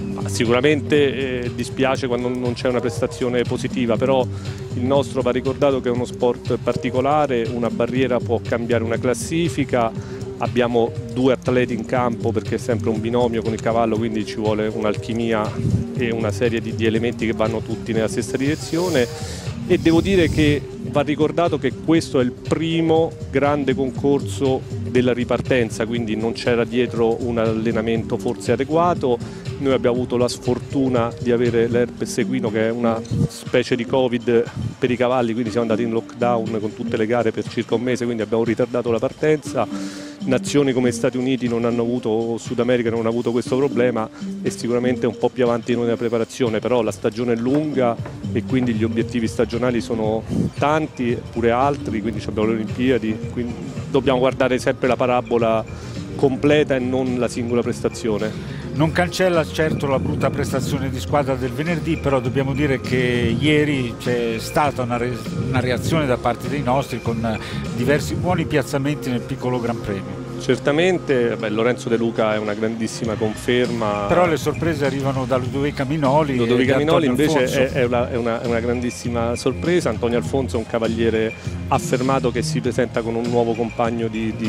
Sicuramente dispiace quando non c'è una prestazione positiva, però il nostro va ricordato che è uno sport particolare, una barriera può cambiare una classifica, abbiamo 2 atleti in campo perché è sempre un binomio con il cavallo, quindi ci vuole un'alchimia e una serie di elementi che vanno tutti nella stessa direzione e devo dire che va ricordato che questo è il primo grande concorso della ripartenza, quindi non c'era dietro un allenamento forse adeguato. Noi abbiamo avuto la sfortuna di avere l'herpes equino che è una specie di Covid per i cavalli, quindi siamo andati in lockdown con tutte le gare per circa un mese, quindi abbiamo ritardato la partenza. Nazioni come Stati Uniti non hanno avuto, o Sud America non hanno avuto questo problema e sicuramente è un po' più avanti di noi nella preparazione, però la stagione è lunga e quindi gli obiettivi stagionali sono tanti, pure altri, quindi abbiamo le Olimpiadi, quindi dobbiamo guardare sempre la parabola completa e non la singola prestazione. Non cancella certo la brutta prestazione di squadra del venerdì, però dobbiamo dire che ieri c'è stata una reazione da parte dei nostri con diversi buoni piazzamenti nel piccolo Gran Premio. Certamente, Lorenzo De Luca è una grandissima conferma. Però le sorprese arrivano da Ludovica Minoli. Ludovica Minoli invece è una grandissima sorpresa. Antonio Alfonso è un cavaliere affermato che si presenta con un nuovo compagno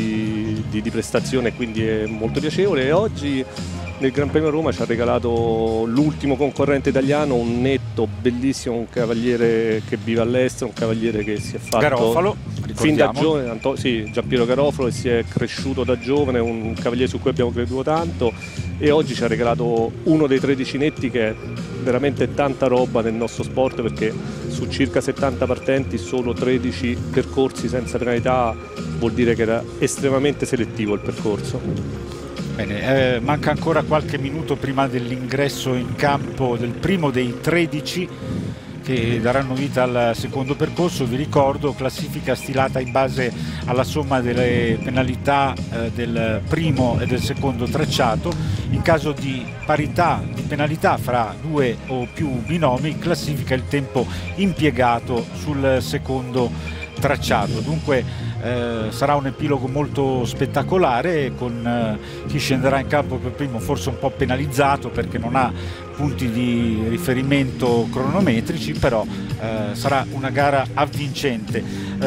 di prestazione, quindi è molto piacevole. E oggi nel Gran Premio Roma ci ha regalato l'ultimo concorrente italiano, un netto, bellissimo, un cavaliere che vive all'estero, un cavaliere che si è fatto Garofalo, fin da giovane, sì, Giampiero Garofalo, e si è cresciuto da giovane, un cavaliere su cui abbiamo creduto tanto e oggi ci ha regalato uno dei 13 netti che è veramente tanta roba nel nostro sport, perché su circa 70 partenti solo 13 percorsi senza penalità, vuol dire che era estremamente selettivo il percorso. Bene, manca ancora qualche minuto prima dell'ingresso in campo del primo dei 13 che daranno vita al secondo percorso. Vi ricordo, classifica stilata in base alla somma delle penalità del primo e del secondo tracciato. In caso di parità di penalità fra 2 o più binomi, classifica il tempo impiegato sul secondo tracciato. Dunque sarà un epilogo molto spettacolare con chi scenderà in campo per primo forse un po' penalizzato perché non ha punti di riferimento cronometrici, però sarà una gara avvincente,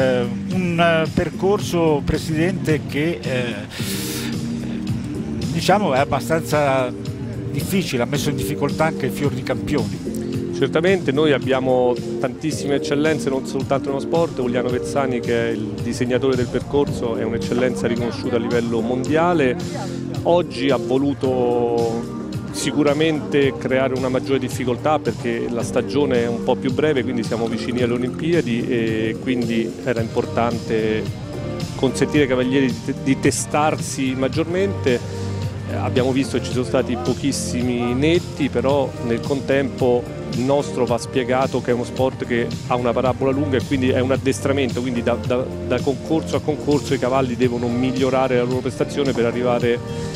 un percorso, Presidente, che diciamo è abbastanza difficile, ha messo in difficoltà anche il fior di campioni. Certamente noi abbiamo tantissime eccellenze non soltanto nello sport. Uliano Vezzani, che è il disegnatore del percorso, è un'eccellenza riconosciuta a livello mondiale. Oggi ha voluto sicuramente creare una maggiore difficoltà perché la stagione è un po' più breve, quindi siamo vicini alle Olimpiadi e quindi era importante consentire ai cavalieri di testarsi maggiormente. Abbiamo visto che ci sono stati pochissimi netti, però nel contempo il nostro va spiegato che è uno sport che ha una parabola lunga e quindi è un addestramento, quindi da concorso a concorso i cavalli devono migliorare la loro prestazione per arrivare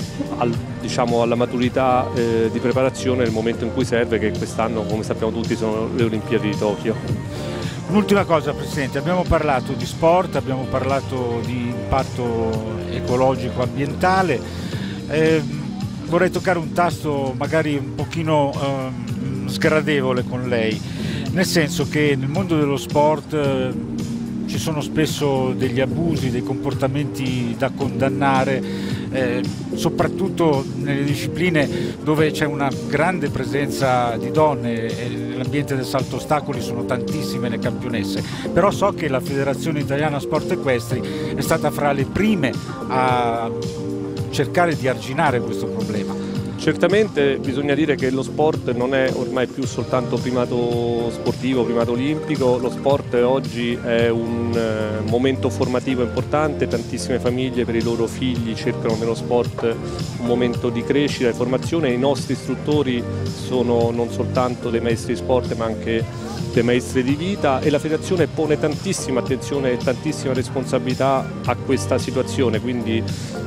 alla maturità di preparazione nel momento in cui serve, che quest'anno, come sappiamo tutti, sono le Olimpiadi di Tokyo. Un'ultima cosa, Presidente, abbiamo parlato di sport, abbiamo parlato di impatto ecologico, ambientale, vorrei toccare un tasto magari un pochino sgradevole con lei, nel senso che nel mondo dello sport ci sono spesso degli abusi, dei comportamenti da condannare, soprattutto nelle discipline dove c'è una grande presenza di donne. Nell'ambiente del salto ostacoli sono tantissime le campionesse, però so che la Federazione Italiana Sport Equestri è stata fra le prime a cercare di arginare questo problema. Certamente bisogna dire che lo sport non è ormai più soltanto primato sportivo, primato olimpico, lo sport oggi è un momento formativo importante, tantissime famiglie per i loro figli cercano nello sport un momento di crescita e formazione, i nostri istruttori sono non soltanto dei maestri di sport ma anche dei maestri di vita e la federazione pone tantissima attenzione e tantissima responsabilità a questa situazione, quindi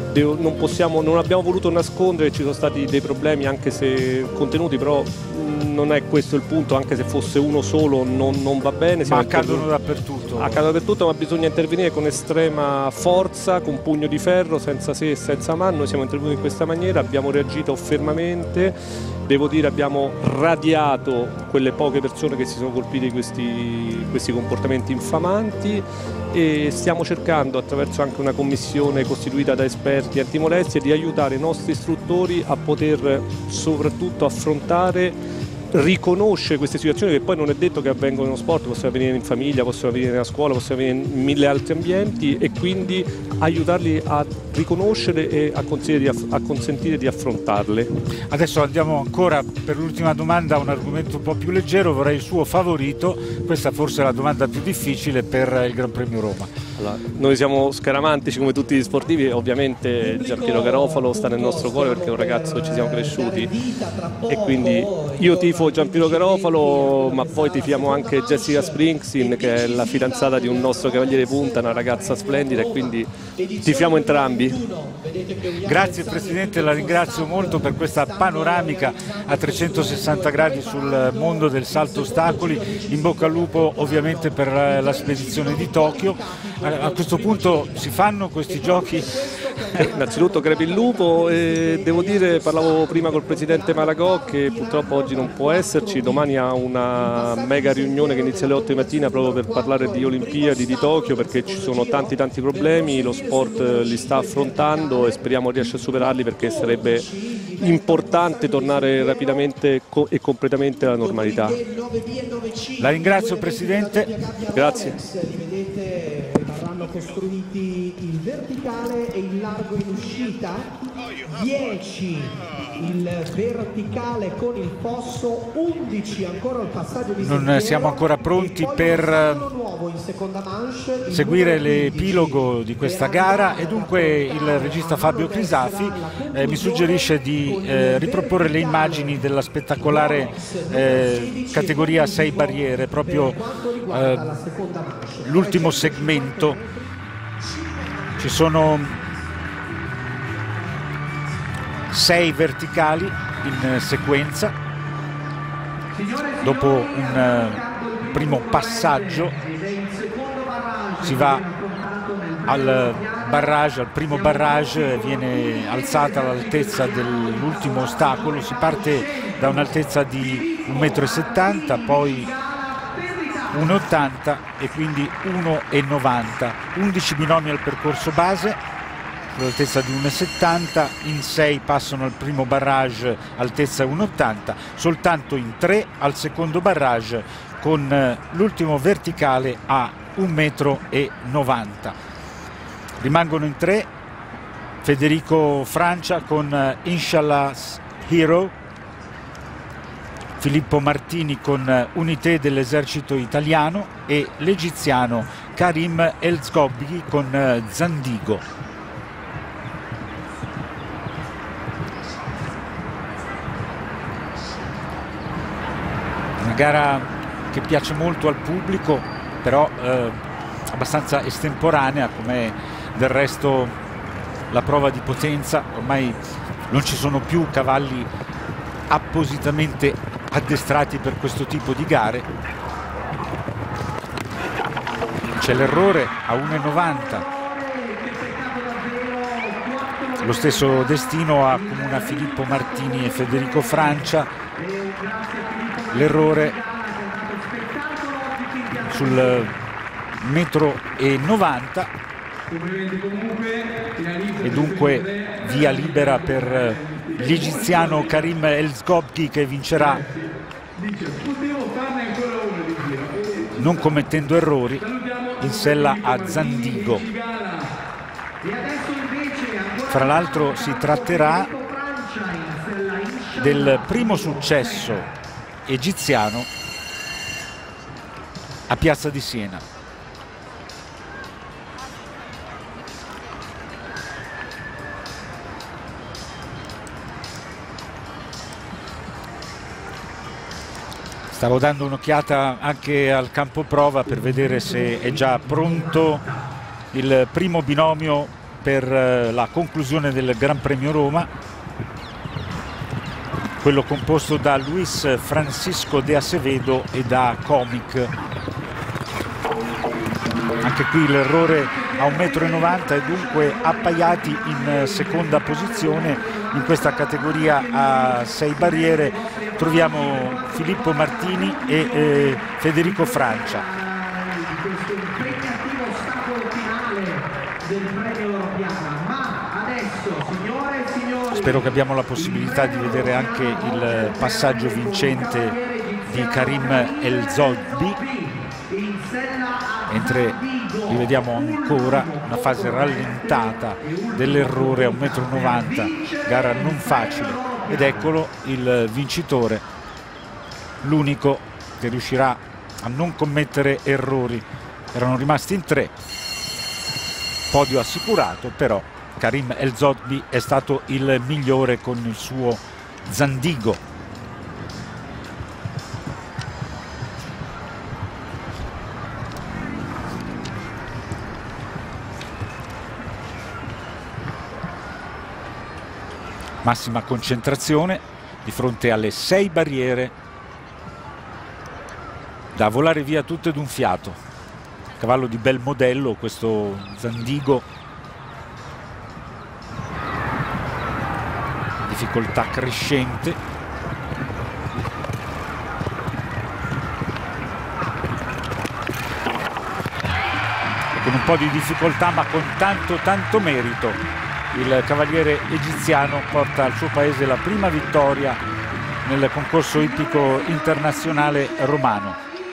non abbiamo voluto nascondere che ci sono stati dei problemi anche se contenuti, però non è questo il punto, anche se fosse uno solo non va bene. Ma accadono dappertutto. Accadono dappertutto, ma bisogna intervenire con estrema forza, con pugno di ferro, senza se e senza ma. Noi siamo intervenuti in questa maniera, abbiamo reagito fermamente, devo dire abbiamo radiato quelle poche persone che si sono colpite di questi comportamenti infamanti e stiamo cercando attraverso anche una commissione costituita da esperti antimolestie di aiutare i nostri istruttori a poter soprattutto affrontare, riconoscere queste situazioni che poi non è detto che avvengono nello sport, possono avvenire in famiglia, possono avvenire nella scuola, possono avvenire in mille altri ambienti e quindi aiutarli a riconoscere e a consentire di affrontarle. Adesso andiamo ancora per l'ultima domanda a un argomento un po' più leggero, vorrei il suo favorito, questa forse è la domanda più difficile per il Gran Premio Roma. Allora, noi siamo scaramantici come tutti gli sportivi, ovviamente Giampiero Garofalo sta nel nostro cuore perché è un ragazzo che ci siamo cresciuti e quindi io tifo Giampiero Garofalo, ma poi tifiamo anche Jessica Springsteen che è la fidanzata di un nostro cavaliere punta, una ragazza splendida e quindi tifiamo entrambi. Grazie Presidente, la ringrazio molto per questa panoramica a 360 gradi sul mondo del salto ostacoli, in bocca al lupo ovviamente per la spedizione di Tokyo. A questo punto si fanno questi giochi? Innanzitutto crepi il lupo e devo dire, parlavo prima col Presidente Malagò che purtroppo oggi non può esserci, domani ha una mega riunione che inizia alle 8 di mattina proprio per parlare di Olimpiadi di Tokyo perché ci sono tanti problemi, lo sport li sta affrontando e speriamo riesca a superarli perché sarebbe importante tornare rapidamente e completamente alla normalità. La ringrazio Presidente. Grazie. Verranno costruiti il verticale e il largo in uscita, 10 il verticale con il fosso, 11 ancora il passaggio di sentiero. Non siamo ancora pronti per seguire l'epilogo di questa gara e dunque il regista Fabio Crisafi mi suggerisce di riproporre le immagini della spettacolare categoria 6 barriere, proprio l'ultimo segmento. Ci sono 6 verticali in sequenza. Dopo un primo passaggio si va al barrage, al primo barrage, viene alzata all'altezza dell'ultimo ostacolo, si parte da un'altezza di 1,70 m, poi 1,80 e quindi 1,90. 11 binomi al percorso base, all'altezza di 1,70, in 6 passano al primo barrage altezza 1,80, soltanto in 3 al secondo barrage con l'ultimo verticale a 1,90 m. Rimangono in 3 Federico Francia con Inshallah Hero, Filippo Martini con Unité dell'esercito italiano e l'egiziano Karim El-Zgobbi con Zandigo. Una gara che piace molto al pubblico, però abbastanza estemporanea, come del resto la prova di potenza. Ormai non ci sono più cavalli appositamente addestrati per questo tipo di gare. c'è l'errore a 1,90. Lo stesso destino accomuna Filippo Martini e Federico Francia. L'errore sul 1,90 m e dunque via libera per l'egiziano Karim El Zghobki, che vincerà non commettendo errori in sella a Zandigo. Fra l'altro si tratterà del primo successo egiziano a Piazza di Siena. Stavo dando un'occhiata anche al campo prova per vedere se è già pronto il primo binomio per la conclusione del Gran Premio Roma, quello composto da Luis Francisco de Acevedo e da Comic. Anche qui l'errore a 1,90 m e dunque appaiati in seconda posizione in questa categoria a 6 barriere troviamo Filippo Martini e Federico Francia. Spero che abbiamo la possibilità di vedere anche il passaggio vincente di Karim El Zghobki, mentre rivediamo ancora una fase rallentata dell'errore a 1,90 m, gara non facile, ed eccolo il vincitore, l'unico che riuscirà a non commettere errori. Erano rimasti in 3, podio assicurato, però Karim El Zghobki è stato il migliore con il suo Zandigo. Massima concentrazione di fronte alle 6 barriere da volare via tutte d'un fiato. Cavallo di bel modello questo Zandigo, difficoltà crescente. Con un po' di difficoltà ma con tanto merito il cavaliere egiziano porta al suo paese la prima vittoria nel concorso ippico internazionale romano.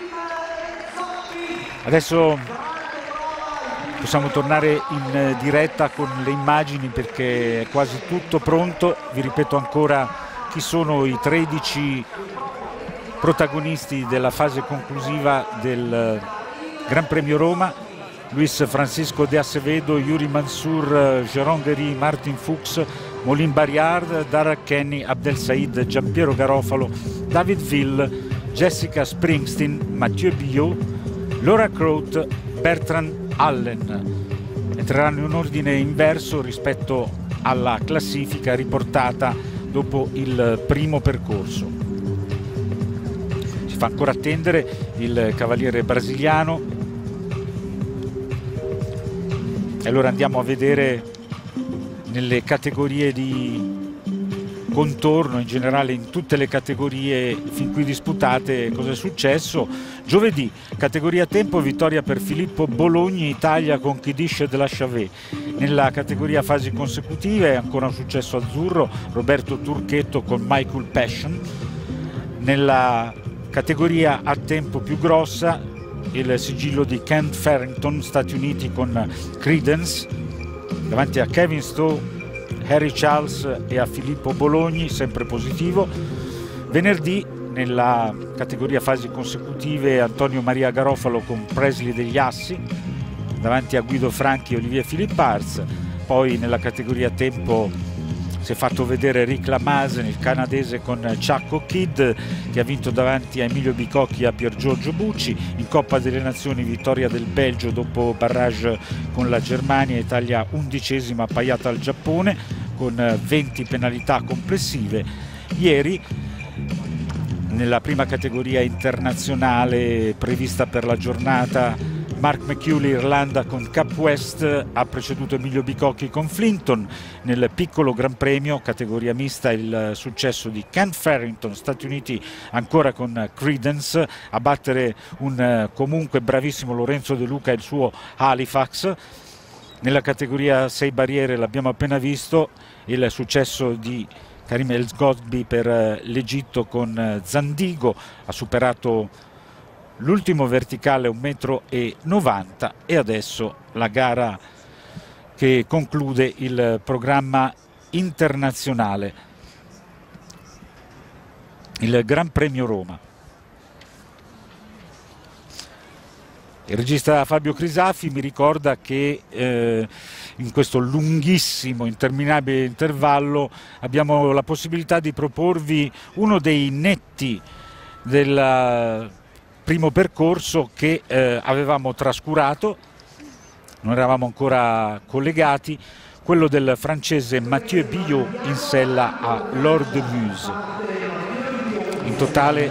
Adesso possiamo tornare in diretta con le immagini perché è quasi tutto pronto. Vi ripeto ancora chi sono i 13 protagonisti della fase conclusiva del Gran Premio Roma: Luis Francisco de Acevedo, Yuri Mansour, Jérôme Guéry, Martin Fuchs, Molin Barriard, Dara Kenny, Abdel Said, Giampiero Garofalo, David Ville, Jessica Springsteen, Mathieu Billot, Laura Crout, Bertrand Allen. Entreranno in un ordine inverso rispetto alla classifica riportata dopo il primo percorso. Si fa ancora attendere il cavaliere brasiliano. E allora andiamo a vedere nelle categorie di contorno, in generale in tutte le categorie fin qui disputate, cosa è successo. Giovedì, categoria tempo, vittoria per Filippo Bologni, Italia con Kiddish de la Chavet. Nella categoria fasi consecutive ancora un successo azzurro, Roberto Turchetto con Michael Passion. Nella categoria a tempo più grossa il sigillo di Kent Farrington, Stati Uniti con Credence, davanti a Kevin Stowe, Harry Charles e a Filippo Bologni, sempre positivo. Venerdì nella categoria fasi consecutive Antonio Maria Garofalo con Presley degli Assi, davanti a Guido Franchi e Olivier Philippars. Poi nella categoria tempo si è fatto vedere Rick Lamazen, il canadese, con Chuck O'Kidd, che ha vinto davanti a Emilio Bicocchi e a Pier Giorgio Bucci. In Coppa delle Nazioni vittoria del Belgio dopo barrage con la Germania, Italia 11ª, appaiata al Giappone con 20 penalità complessive. Ieri nella prima categoria internazionale prevista per la giornata Mark McEwley Irlanda con Cap West ha preceduto Emilio Bicocchi con Flinton. Nel piccolo Gran Premio, categoria mista, il successo di Ken Farrington, Stati Uniti, ancora con Credence, a battere un comunque bravissimo Lorenzo De Luca e il suo Halifax. Nella categoria 6 barriere l'abbiamo appena visto, il successo di Karim El-Ghozbi per l'Egitto con Zandigo, ha superato l'ultimo verticale 1,90 m, e adesso la gara che conclude il programma internazionale, il Gran Premio Roma. Il regista Fabio Crisafi mi ricorda che in questo lunghissimo, interminabile intervallo abbiamo la possibilità di proporvi uno dei netti del primo percorso che avevamo trascurato, non eravamo ancora collegati, quello del francese Mathieu Billot in sella a Lord de Muse. In totale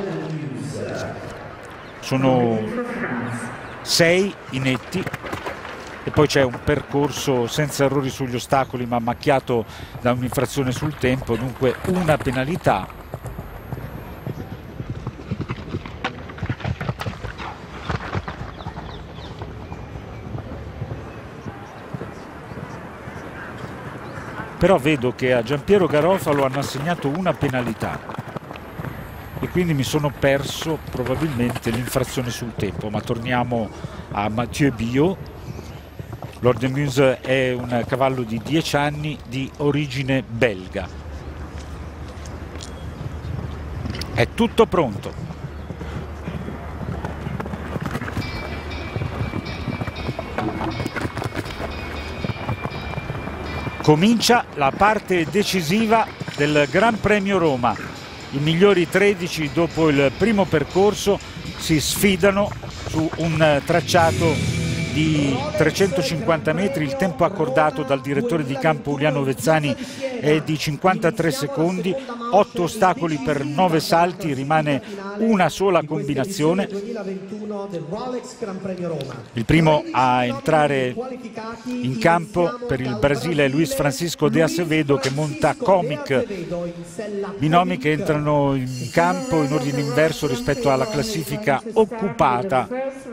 sono 6 i netti e poi c'è un percorso senza errori sugli ostacoli ma macchiato da un'infrazione sul tempo, dunque una penalità. Però vedo che a Giampiero Garofalo hanno assegnato una penalità e quindi mi sono perso probabilmente l'infrazione sul tempo, ma torniamo a Mathieu Billot. Lord de Muse è un cavallo di 10 anni di origine belga. È tutto pronto. Comincia la parte decisiva del Gran Premio Roma. I migliori 13 dopo il primo percorso si sfidano su un tracciato di 350 metri. Il tempo accordato dal direttore di campo Uliano Vezzani è di 53 secondi, 8 ostacoli per 9 salti, rimane una sola combinazione. Il primo a entrare in campo per il Brasile è Luis Francisco de Acevedo, che monta Comic, binomi che entrano in campo in ordine inverso rispetto alla classifica occupata.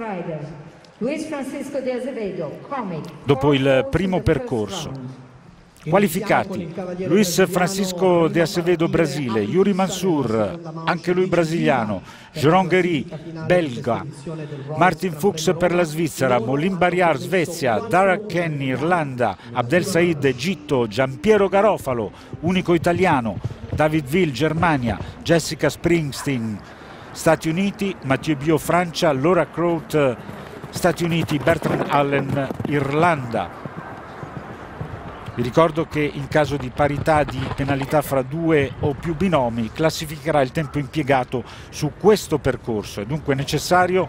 Dopo il primo percorso, qualificati Luis Francisco de Acevedo Brasile, Yuri Mansour, anche lui brasiliano, Jérôme Guéry belga, Martin Fuchs per la Svizzera, Molin Barriar Svezia, Dara Kenny Irlanda, Abdel Said Egitto, Giampiero Garofalo unico italiano, David Ville Germania, Jessica Springsteen Stati Uniti, Mathieu Billot Francia, Laura Crout Stati Uniti, Bertrand Allen Irlanda. Vi ricordo che in caso di parità di penalità fra 2 o più binomi classificherà il tempo impiegato su questo percorso. È dunque necessario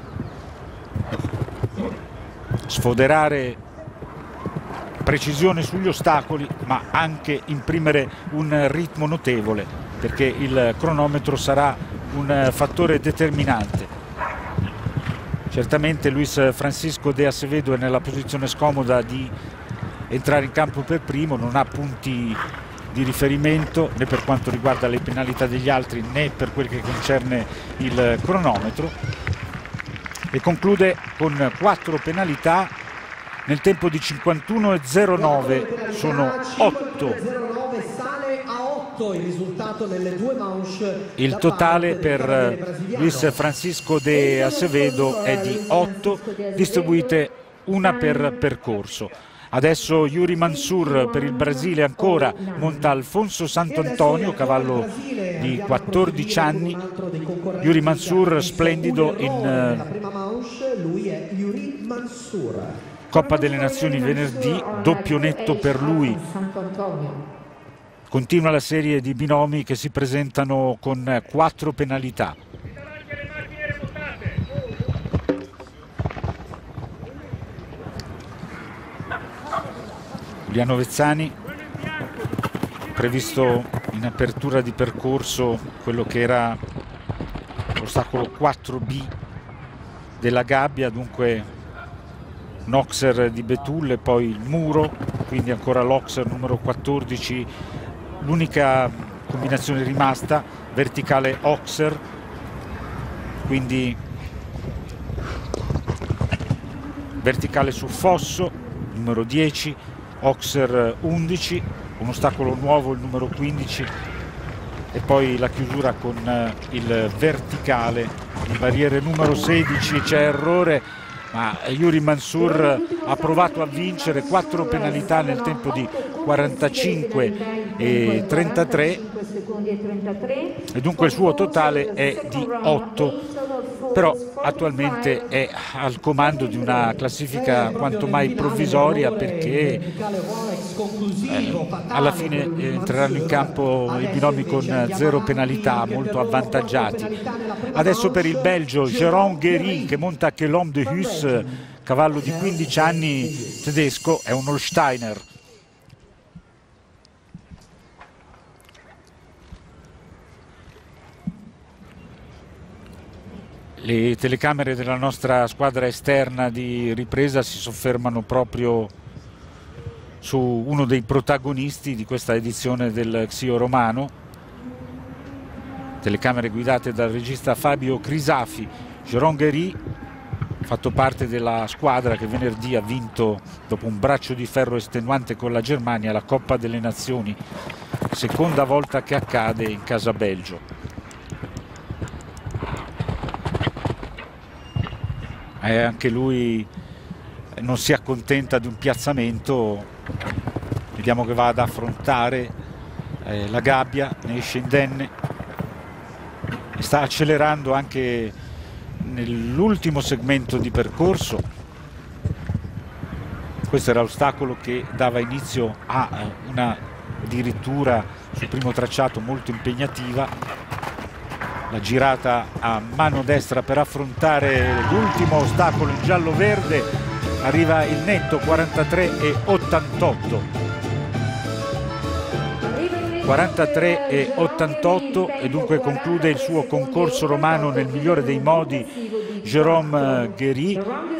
sfoderare precisione sugli ostacoli, ma anche imprimere un ritmo notevole, perché il cronometro sarà un fattore determinante. Certamente Luis Francisco de Acevedo è nella posizione scomoda di entrare in campo per primo, non ha punti di riferimento né per quanto riguarda le penalità degli altri né per quel che concerne il cronometro, e conclude con 4 penalità nel tempo di 51,09. sono 8 il risultato nelle 2 manche. Il totale per Luis Francisco de Acevedo è di 8, distribuite una per percorso. Adesso Yuri Mansour per il Brasile ancora monta Alfonso Sant'Antonio, cavallo di 14 anni. Yuri Mansour splendido in Coppa delle Nazioni venerdì, doppio netto per lui. Continua la serie di binomi che si presentano con 4 penalità. Uliano Vezzani, previsto in apertura di percorso quello che era l'ostacolo 4B, della gabbia, dunque un Oxer di Betulle, poi il muro, quindi ancora l'Oxer numero 14, l'unica combinazione rimasta, verticale Oxer, quindi verticale su fosso, numero 10, Oxer 11, un ostacolo nuovo, il numero 15, e poi la chiusura con il verticale di barriere numero 16. C'è errore, ma Yuri Mansour ha provato a vincere, 4 penalità nel tempo di 45 e 33, e dunque il suo totale è di 8, però attualmente è al comando di una classifica quanto mai provvisoria, perché alla fine entreranno in campo i binomi con 0 penalità, molto avvantaggiati. Adesso per il Belgio Jérôme Guéry, che monta anche l'Homme de Hus, cavallo di 15 anni tedesco, è un Holsteiner. Le telecamere della nostra squadra esterna di ripresa si soffermano proprio su uno dei protagonisti di questa edizione del Xio Romano. Telecamere guidate dal regista Fabio Crisafi. Jérôme Guéry, fatto parte della squadra che venerdì ha vinto, dopo un braccio di ferro estenuante con la Germania, la Coppa delle Nazioni, seconda volta che accade in casa Belgio. Anche lui non si accontenta di un piazzamento, vediamo che va ad affrontare la gabbia, ne esce indenne e sta accelerando anche nell'ultimo segmento di percorso. Questo era l'ostacolo che dava inizio a una addirittura sul primo tracciato molto impegnativa. La girata a mano destra per affrontare l'ultimo ostacolo in giallo-verde, arriva il netto 43,88. 43,88 e dunque conclude il suo concorso romano nel migliore dei modi Jérôme Guéry.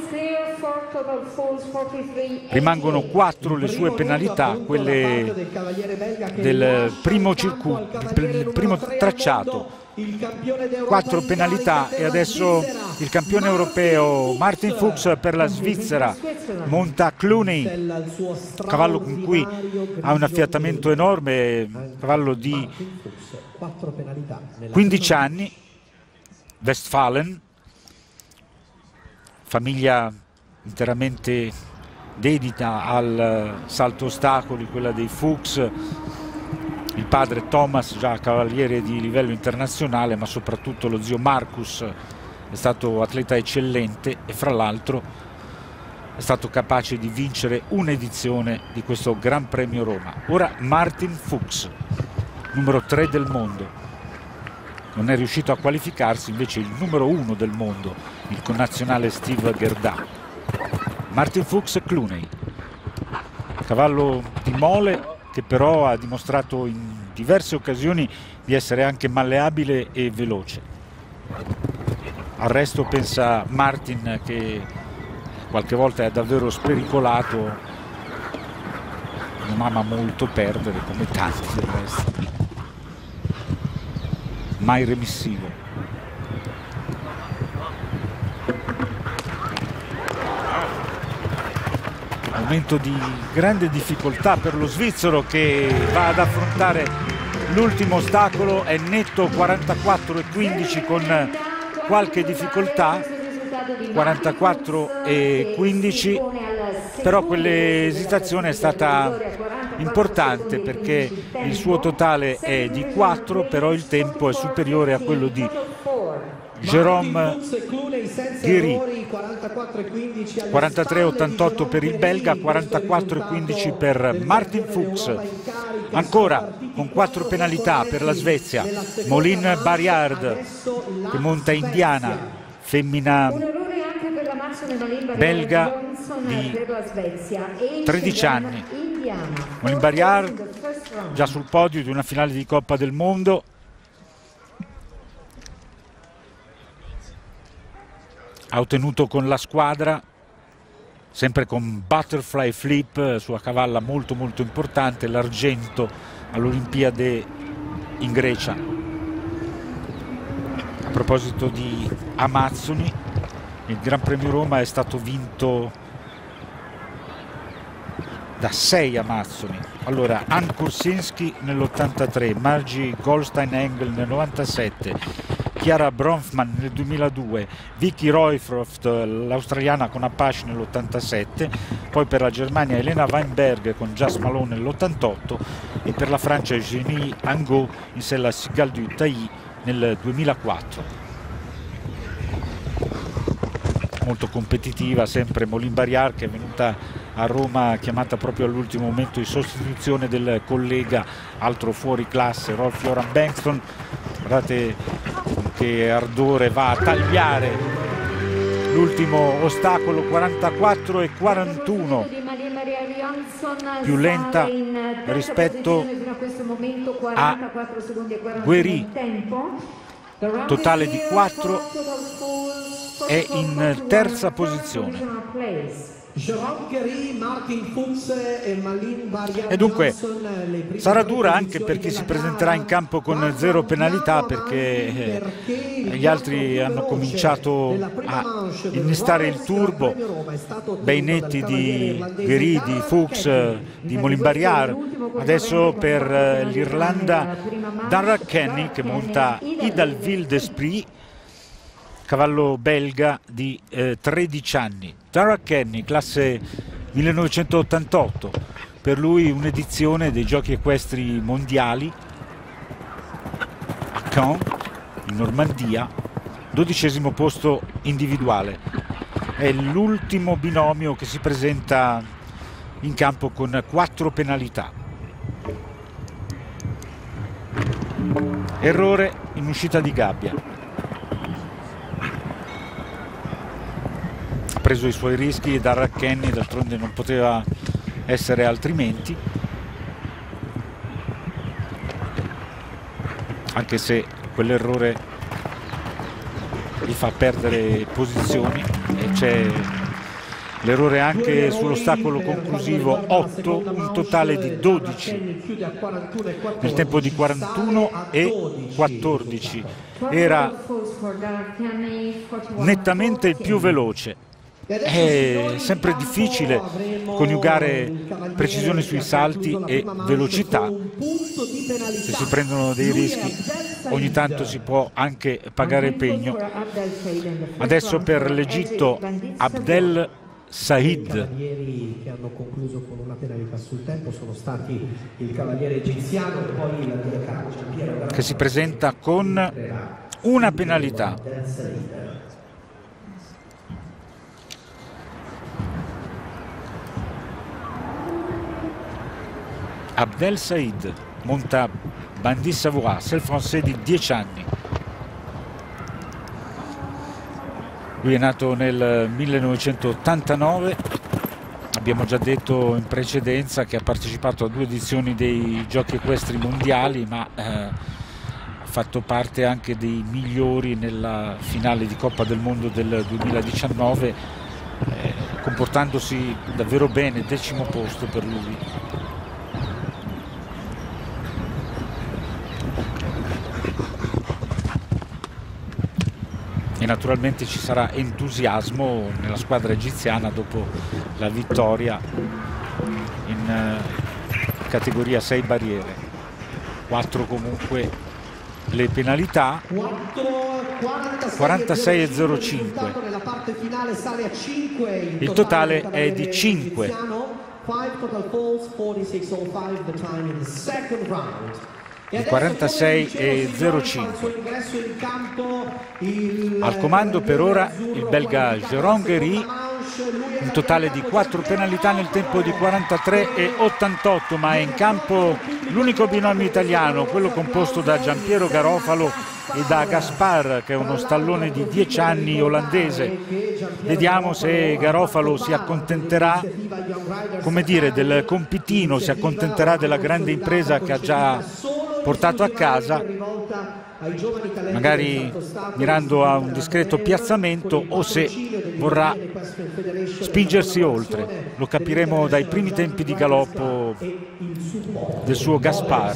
Rimangono 4 le sue penalità, quelle del primo circuito, il primo tracciato. 4 penalità, e adesso il campione europeo Martin Fuchs per la Svizzera monta Cluny, cavallo con cui ha un affiatamento enorme, cavallo di 15 anni, Westfalen, famiglia interamente dedita al salto ostacoli, quella dei Fuchs. Il padre Thomas, già cavaliere di livello internazionale, ma soprattutto lo zio Marcus è stato atleta eccellente e fra l'altro è stato capace di vincere un'edizione di questo Gran Premio Roma. Ora Martin Fuchs, numero 3 del mondo, non è riuscito a qualificarsi invece il numero 1 del mondo, il connazionale Steve Gerda. Martin Fuchs Cluny, cavallo di mole che però ha dimostrato in diverse occasioni di essere anche malleabile e veloce. Al resto pensa Martin, che qualche volta è davvero spericolato, non ama molto perdere come tanti del resto, mai remissivo. Momento di grande difficoltà per lo svizzero, che va ad affrontare l'ultimo ostacolo, è netto 44,15 con qualche difficoltà, 44,15, però quell'esitazione è stata importante perché il suo totale è di 4, però il tempo è superiore a quello di Jérôme Guéry. 43,88 per il belga, 44,15 per Martin Fuchs. Ancora con 4 penalità per la Svezia, Moline Barriard, che monta Indiana, femmina belga di 13 anni. Moline Barriard già sul podio di una finale di Coppa del Mondo. ha ottenuto con la squadra, sempre con butterfly flip, sua cavalla molto importante, l'argento all'Olimpiade in Grecia. A proposito di Amazzoni, il Gran Premio Roma è stato vinto da 6 Amazzoni. Allora, Ann Kursinski nell'83, Margie Goldstein-Engel nel 97, Chiara Bronfman nel 2002, Vicky Roycroft, l'australiana con Apache nell'87, poi per la Germania Elena Weinberg con Jas Malone nell'88 e per la Francia Eugénie Angot in sella Sigal du Tai nel 2004. Molto competitiva sempre Moline Barrière, che è venuta a Roma chiamata proprio all'ultimo momento in sostituzione del collega altro fuori classe Rolf Joran Bengtsson. Guardate che ardore, va a tagliare l'ultimo ostacolo, 44 e 41, più lenta rispetto a Guéry, totale di 4, è in terza posizione. E dunque sarà dura anche per chi si presenterà in campo con 0 penalità, perché gli altri hanno cominciato a innestare il turbo, bei netti di Guéry, di Fuchs, di Moline Barrière. Adesso per l'Irlanda Darragh Kenny, che monta Hidalville d'Esprit, cavallo belga di 13 anni. Darragh Kenny, classe 1988, per lui un'edizione dei giochi equestri mondiali a Caen, in Normandia, 12° posto individuale. È l'ultimo binomio che si presenta in campo con 4 penalità. Errore in uscita di gabbia. Ha preso i suoi rischi Darragh Kenny, d'altronde non poteva essere altrimenti, anche se quell'errore gli fa perdere posizioni, e c'è l'errore anche sull'ostacolo conclusivo 8, un totale di 12 nel tempo di 41 e 14. Era nettamente il più veloce. È sempre difficile coniugare precisione sui salti e velocità. Se si prendono dei rischi ogni tanto si può anche pagare pegno. Adesso per l'Egitto Abdel Said, che hanno concluso con una penalità sul tempo sono stati il cavaliere egiziano e poi il Giampiero, che si presenta con una penalità. Abdel Said monta Bandit Savoie, c'est français di 10 anni. Lui è nato nel 1989, abbiamo già detto in precedenza che ha partecipato a 2 edizioni dei giochi equestri mondiali, ma ha fatto parte anche dei migliori nella finale di Coppa del Mondo del 2019, comportandosi davvero bene, 10° posto per lui. E naturalmente ci sarà entusiasmo nella squadra egiziana dopo la vittoria in categoria 6 barriere. 4 comunque le penalità, 46 e 0,5. Il totale è di 5. Di 46 e 0,5. Al comando per ora il belga Jérôme Guéry, un totale di 4 penalità nel tempo di 43 e 88, ma è in campo l'unico binomio italiano, quello composto da Giampiero Garofalo e da Gaspar, che è uno stallone di 10 anni olandese. Vediamo se Garofalo si accontenterà, come dire, del compitino, si accontenterà della grande impresa che ha già portato a casa, magari mirando a un discreto piazzamento, o se vorrà spingersi oltre. Lo capiremo dai primi tempi di galoppo del suo Gaspar.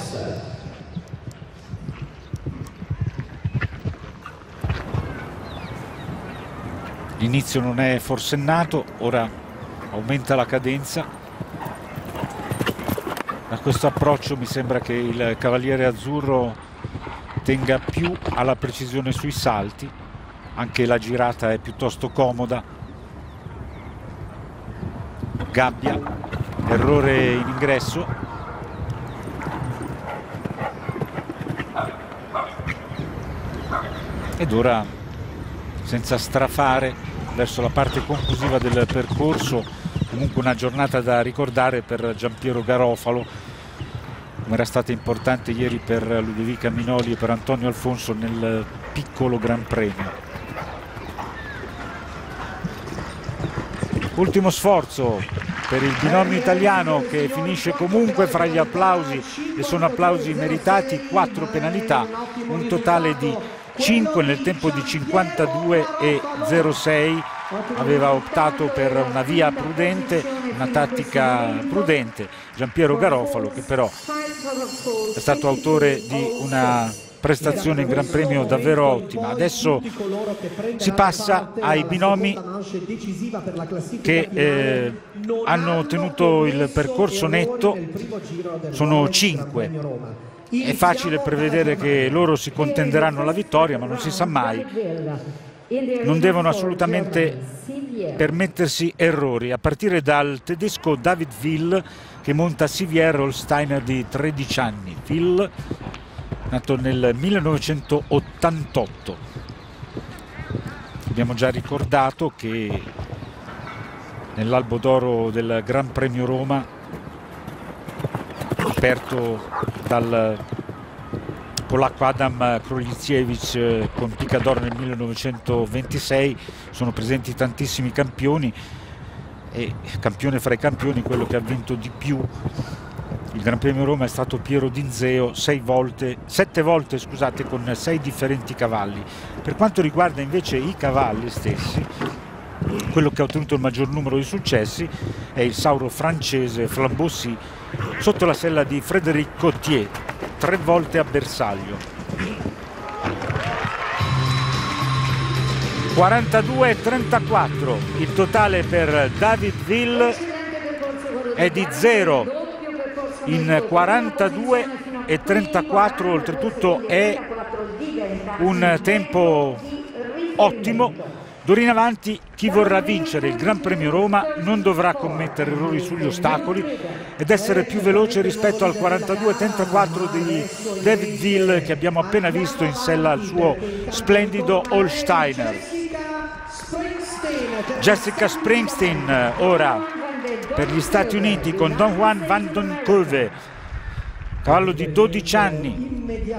L'inizio non è forsennato, ora aumenta la cadenza. Da questo approccio mi sembra che il cavaliere azzurro tenga più alla precisione sui salti, anche la girata è piuttosto comoda. Gabbia, errore in ingresso. Ed ora, senza strafare verso la parte conclusiva del percorso, comunque una giornata da ricordare per Giampiero Garofalo, come era stata importante ieri per Ludovica Minoli e per Antonio Alfonso nel piccolo Gran Premio. Ultimo sforzo per il binomio italiano, che finisce comunque fra gli applausi, e sono applausi meritati. 4 penalità, un totale di 5 nel tempo di 52,06. Aveva optato per una via prudente, una tattica prudente Giampiero Garofalo, che però è stato autore di una prestazione in Gran Premio davvero ottima. Adesso si passa ai binomi che hanno ottenuto il percorso netto. Sono 5. È facile prevedere che loro si contenderanno la vittoria, ma non si sa mai. Non devono assolutamente permettersi errori, a partire dal tedesco David Will, che monta Sivier Holsteiner di 13 anni. Will, nato nel 1988. Abbiamo già ricordato che nell'Albo d'Oro del Gran Premio Roma, aperto dal polacco Adam Kroliziewicz con Picador nel 1926, sono presenti tantissimi campioni, e campione fra i campioni, quello che ha vinto di più il Gran Premio Roma è stato Piero Dinzeo, 7 volte con 6 differenti cavalli. Per quanto riguarda invece i cavalli stessi, quello che ha ottenuto il maggior numero di successi è il sauro francese Flambeau-Sy, sotto la sella di Frédéric Cottier, 3 volte a bersaglio. 42,34 il totale per David Will, è di 0 in 42,34, oltretutto è un tempo ottimo. D'ora in avanti chi vorrà vincere il Gran Premio Roma non dovrà commettere errori sugli ostacoli ed essere più veloce rispetto al 42,34 di David Will, che abbiamo appena visto in sella al suo splendido Holsteiner. Jessica Springsteen ora per gli Stati Uniti con Don Juan Van Donkoven, cavallo di 12 anni.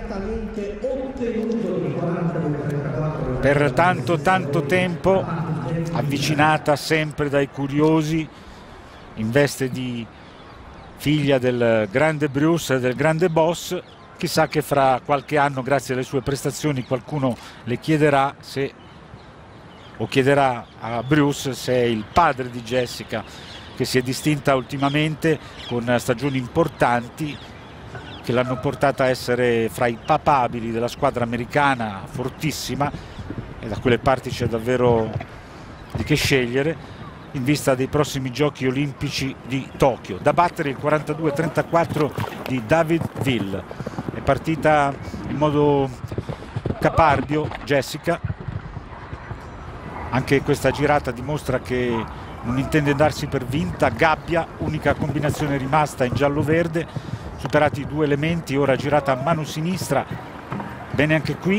Per tanto tempo avvicinata sempre dai curiosi, in veste di figlia del grande Bruce e del grande boss. Chissà che fra qualche anno, grazie alle sue prestazioni, qualcuno le chiederà se, o chiederà a Bruce se è il padre di Jessica, che si è distinta ultimamente con stagioni importanti che l'hanno portata a essere fra i papabili della squadra americana, fortissima, e da quelle parti c'è davvero di che scegliere in vista dei prossimi giochi olimpici di Tokyo. Da battere il 42,34 di David Will. È partita in modo caparbio Jessica, anche questa girata dimostra che non intende darsi per vinta. Gabbia, unica combinazione rimasta in giallo-verde, superati i 2 elementi, ora girata a mano sinistra, bene anche qui.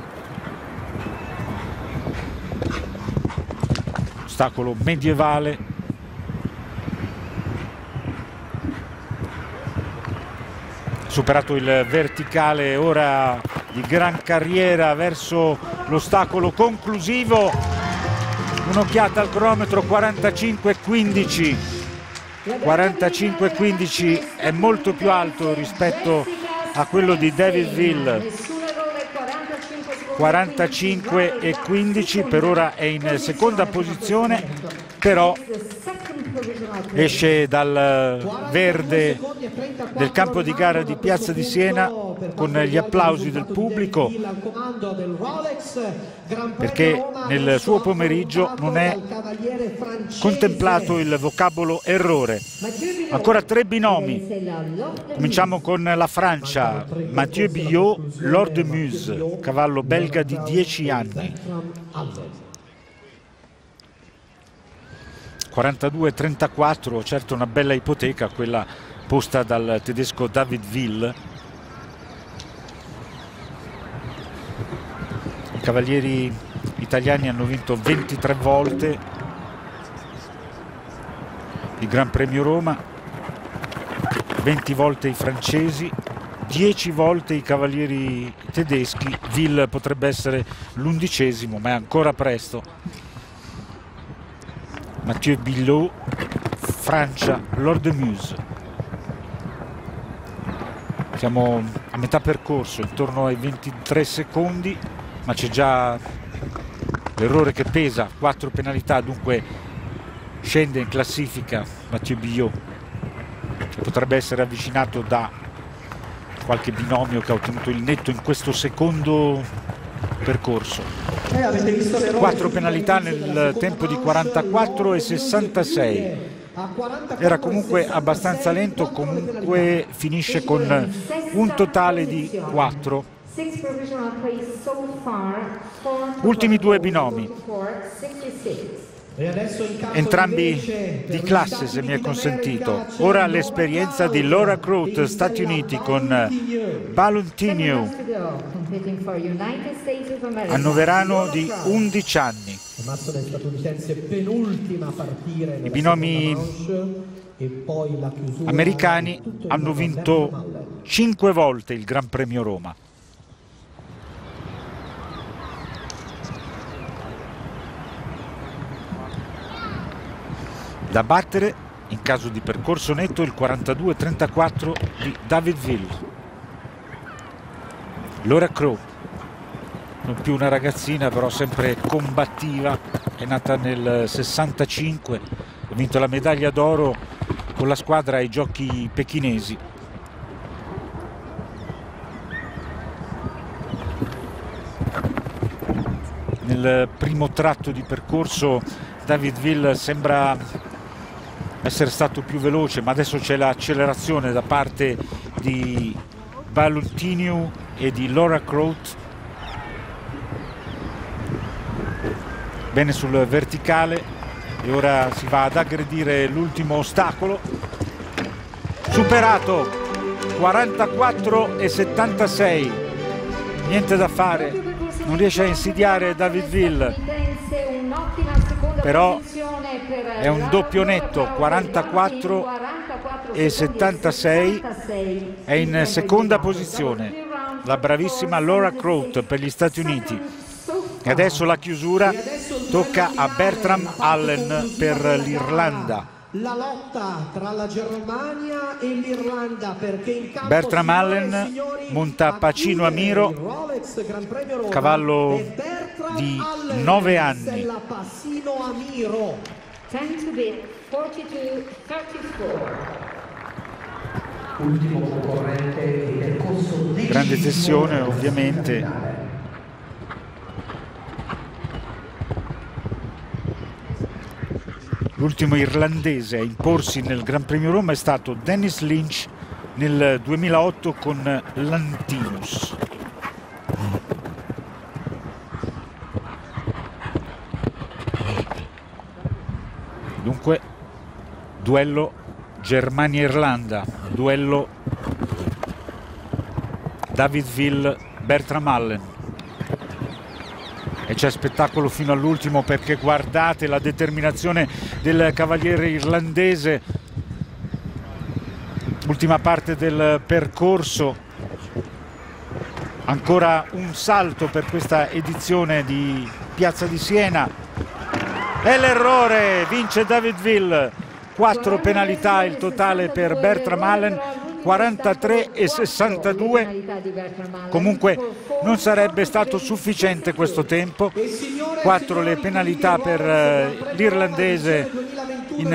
Ostacolo medievale. Superato il verticale, ora di gran carriera verso l'ostacolo conclusivo. Un'occhiata al cronometro, 45,15. 45,15 è molto più alto rispetto a quello di Davidville, 45-15, per ora è in seconda posizione, però esce dal verde del campo di gara di Piazza di Siena con gli applausi del pubblico, perché nel suo pomeriggio non è contemplato il vocabolo errore. Ancora 3 binomi. Cominciamo con la Francia, Mathieu Billot, Lord de Muse, cavallo belga di 10 anni. 42-34, certo una bella ipoteca quella posta dal tedesco Davidville. I cavalieri italiani hanno vinto 23 volte il Gran Premio Roma, 20 volte i francesi, 10 volte i cavalieri tedeschi. Ville potrebbe essere l'11°, ma è ancora presto. Mathieu Billot, Francia, Lord de Muse. Siamo a metà percorso, intorno ai 23 secondi, ma c'è già l'errore che pesa, 4 penalità, dunque scende in classifica Mathieu Billot, che potrebbe essere avvicinato da qualche binomio che ha ottenuto il netto in questo secondo percorso. 4 penalità nel tempo di 44-66. Era comunque abbastanza lento, comunque finisce con un totale di 4. Ultimi 2 binomi, entrambi di classe, se mi è consentito. Ora l'esperienza di Laura Croat, Stati Uniti, con Valentino, annoverano di 11 anni. I binomi americani hanno vinto 5 volte il Gran Premio Roma. Da battere, in caso di percorso netto, il 42-34 di Davidville. Laura Croat, non più una ragazzina, però sempre combattiva, è nata nel 65, ha vinto la medaglia d'oro con la squadra ai giochi pechinesi. Nel primo tratto di percorso Davidville sembra essere stato più veloce, ma adesso c'è l'accelerazione da parte di Valentino e di Laura Croat. Bene sul verticale, e ora si va ad aggredire l'ultimo ostacolo. Superato, 44-76, niente da fare, non riesce a insidiare Davidville, però è un doppio netto, 44-76, è in seconda posizione la bravissima Laura Croat per gli Stati Uniti. E adesso la chiusura tocca a Bertram Allen per l'Irlanda. La lotta tra la Germania e l'Irlanda, perché in campo Bertram Allen monta Pacino Amiro, cavallo di 9 anni. Ultimo concorrente del corso. Grande tensione ovviamente. L'ultimo irlandese a imporsi nel Gran Premio Roma è stato Dennis Lynch nel 2008 con Lantinus. Dunque, duello Germania-Irlanda, duello Davidville-Bertram Allen. E c'è spettacolo fino all'ultimo, perché guardate la determinazione del cavaliere irlandese. Ultima parte del percorso, ancora un salto per questa edizione di Piazza di Siena. E l'errore, vince Davidville. 4 penalità il totale per Bertram Allen, 43,62. Comunque non sarebbe stato sufficiente questo tempo. 4 le penalità per l'irlandese in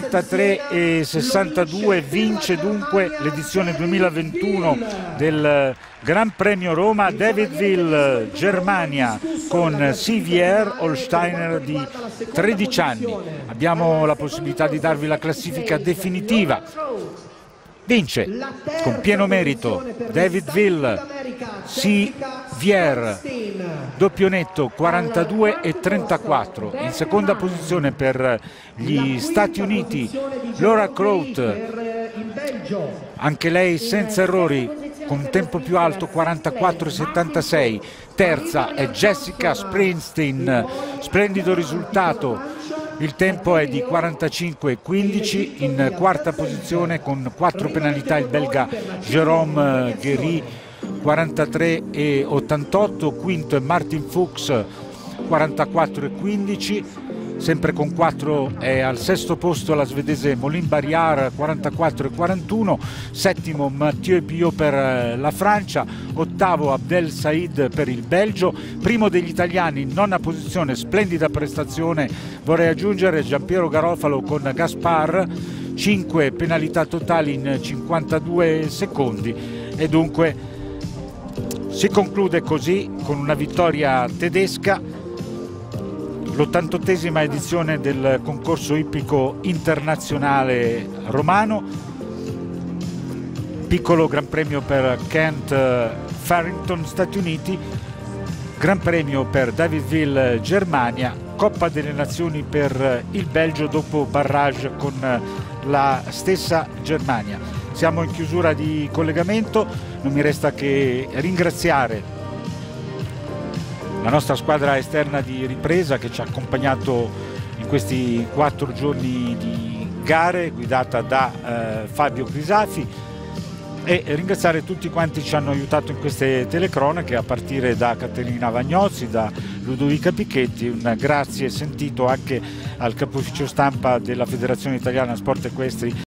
43,62. Vince dunque l'edizione 2021 del Gran Premio Roma Davidville, Germania, con Sivier Holsteiner di 13 anni. Abbiamo la possibilità di darvi la classifica definitiva. Vince con pieno merito Davidville, Sivier, doppio netto 42,34. In seconda posizione per gli Stati Uniti Laura Crout, anche lei senza errori, con un tempo più alto 44,76. Terza è Jessica Springsteen, splendido risultato, il tempo è di 45,15. In quarta posizione con 4 penalità il belga Jérôme Guéry, 43,88. Quinto è Martin Fuchs, 44,15. Sempre con 4 è al sesto posto la svedese Molin Barrière, 44,41. Settimo Mathieu Piot per la Francia. Ottavo Abdel Said per il Belgio. Primo degli italiani, nona posizione, splendida prestazione, vorrei aggiungere, Giampiero Garofalo con Gaspar. 5 penalità totali in 52 secondi e dunque si conclude così con una vittoria tedesca. L'88esima edizione del concorso ippico internazionale romano. Piccolo Gran Premio per Kent Farrington, Stati Uniti. Gran Premio per Davidville, Germania. Coppa delle Nazioni per il Belgio dopo barrage con la stessa Germania. Siamo in chiusura di collegamento, non mi resta che ringraziare la nostra squadra esterna di ripresa che ci ha accompagnato in questi 4 giorni di gare, guidata da Fabio Crisafi, e ringraziare tutti quanti ci hanno aiutato in queste telecronache, a partire da Caterina Vagnozzi, da Ludovica Pichetti. Un grazie sentito anche al capo ufficio stampa della Federazione Italiana Sport Equestri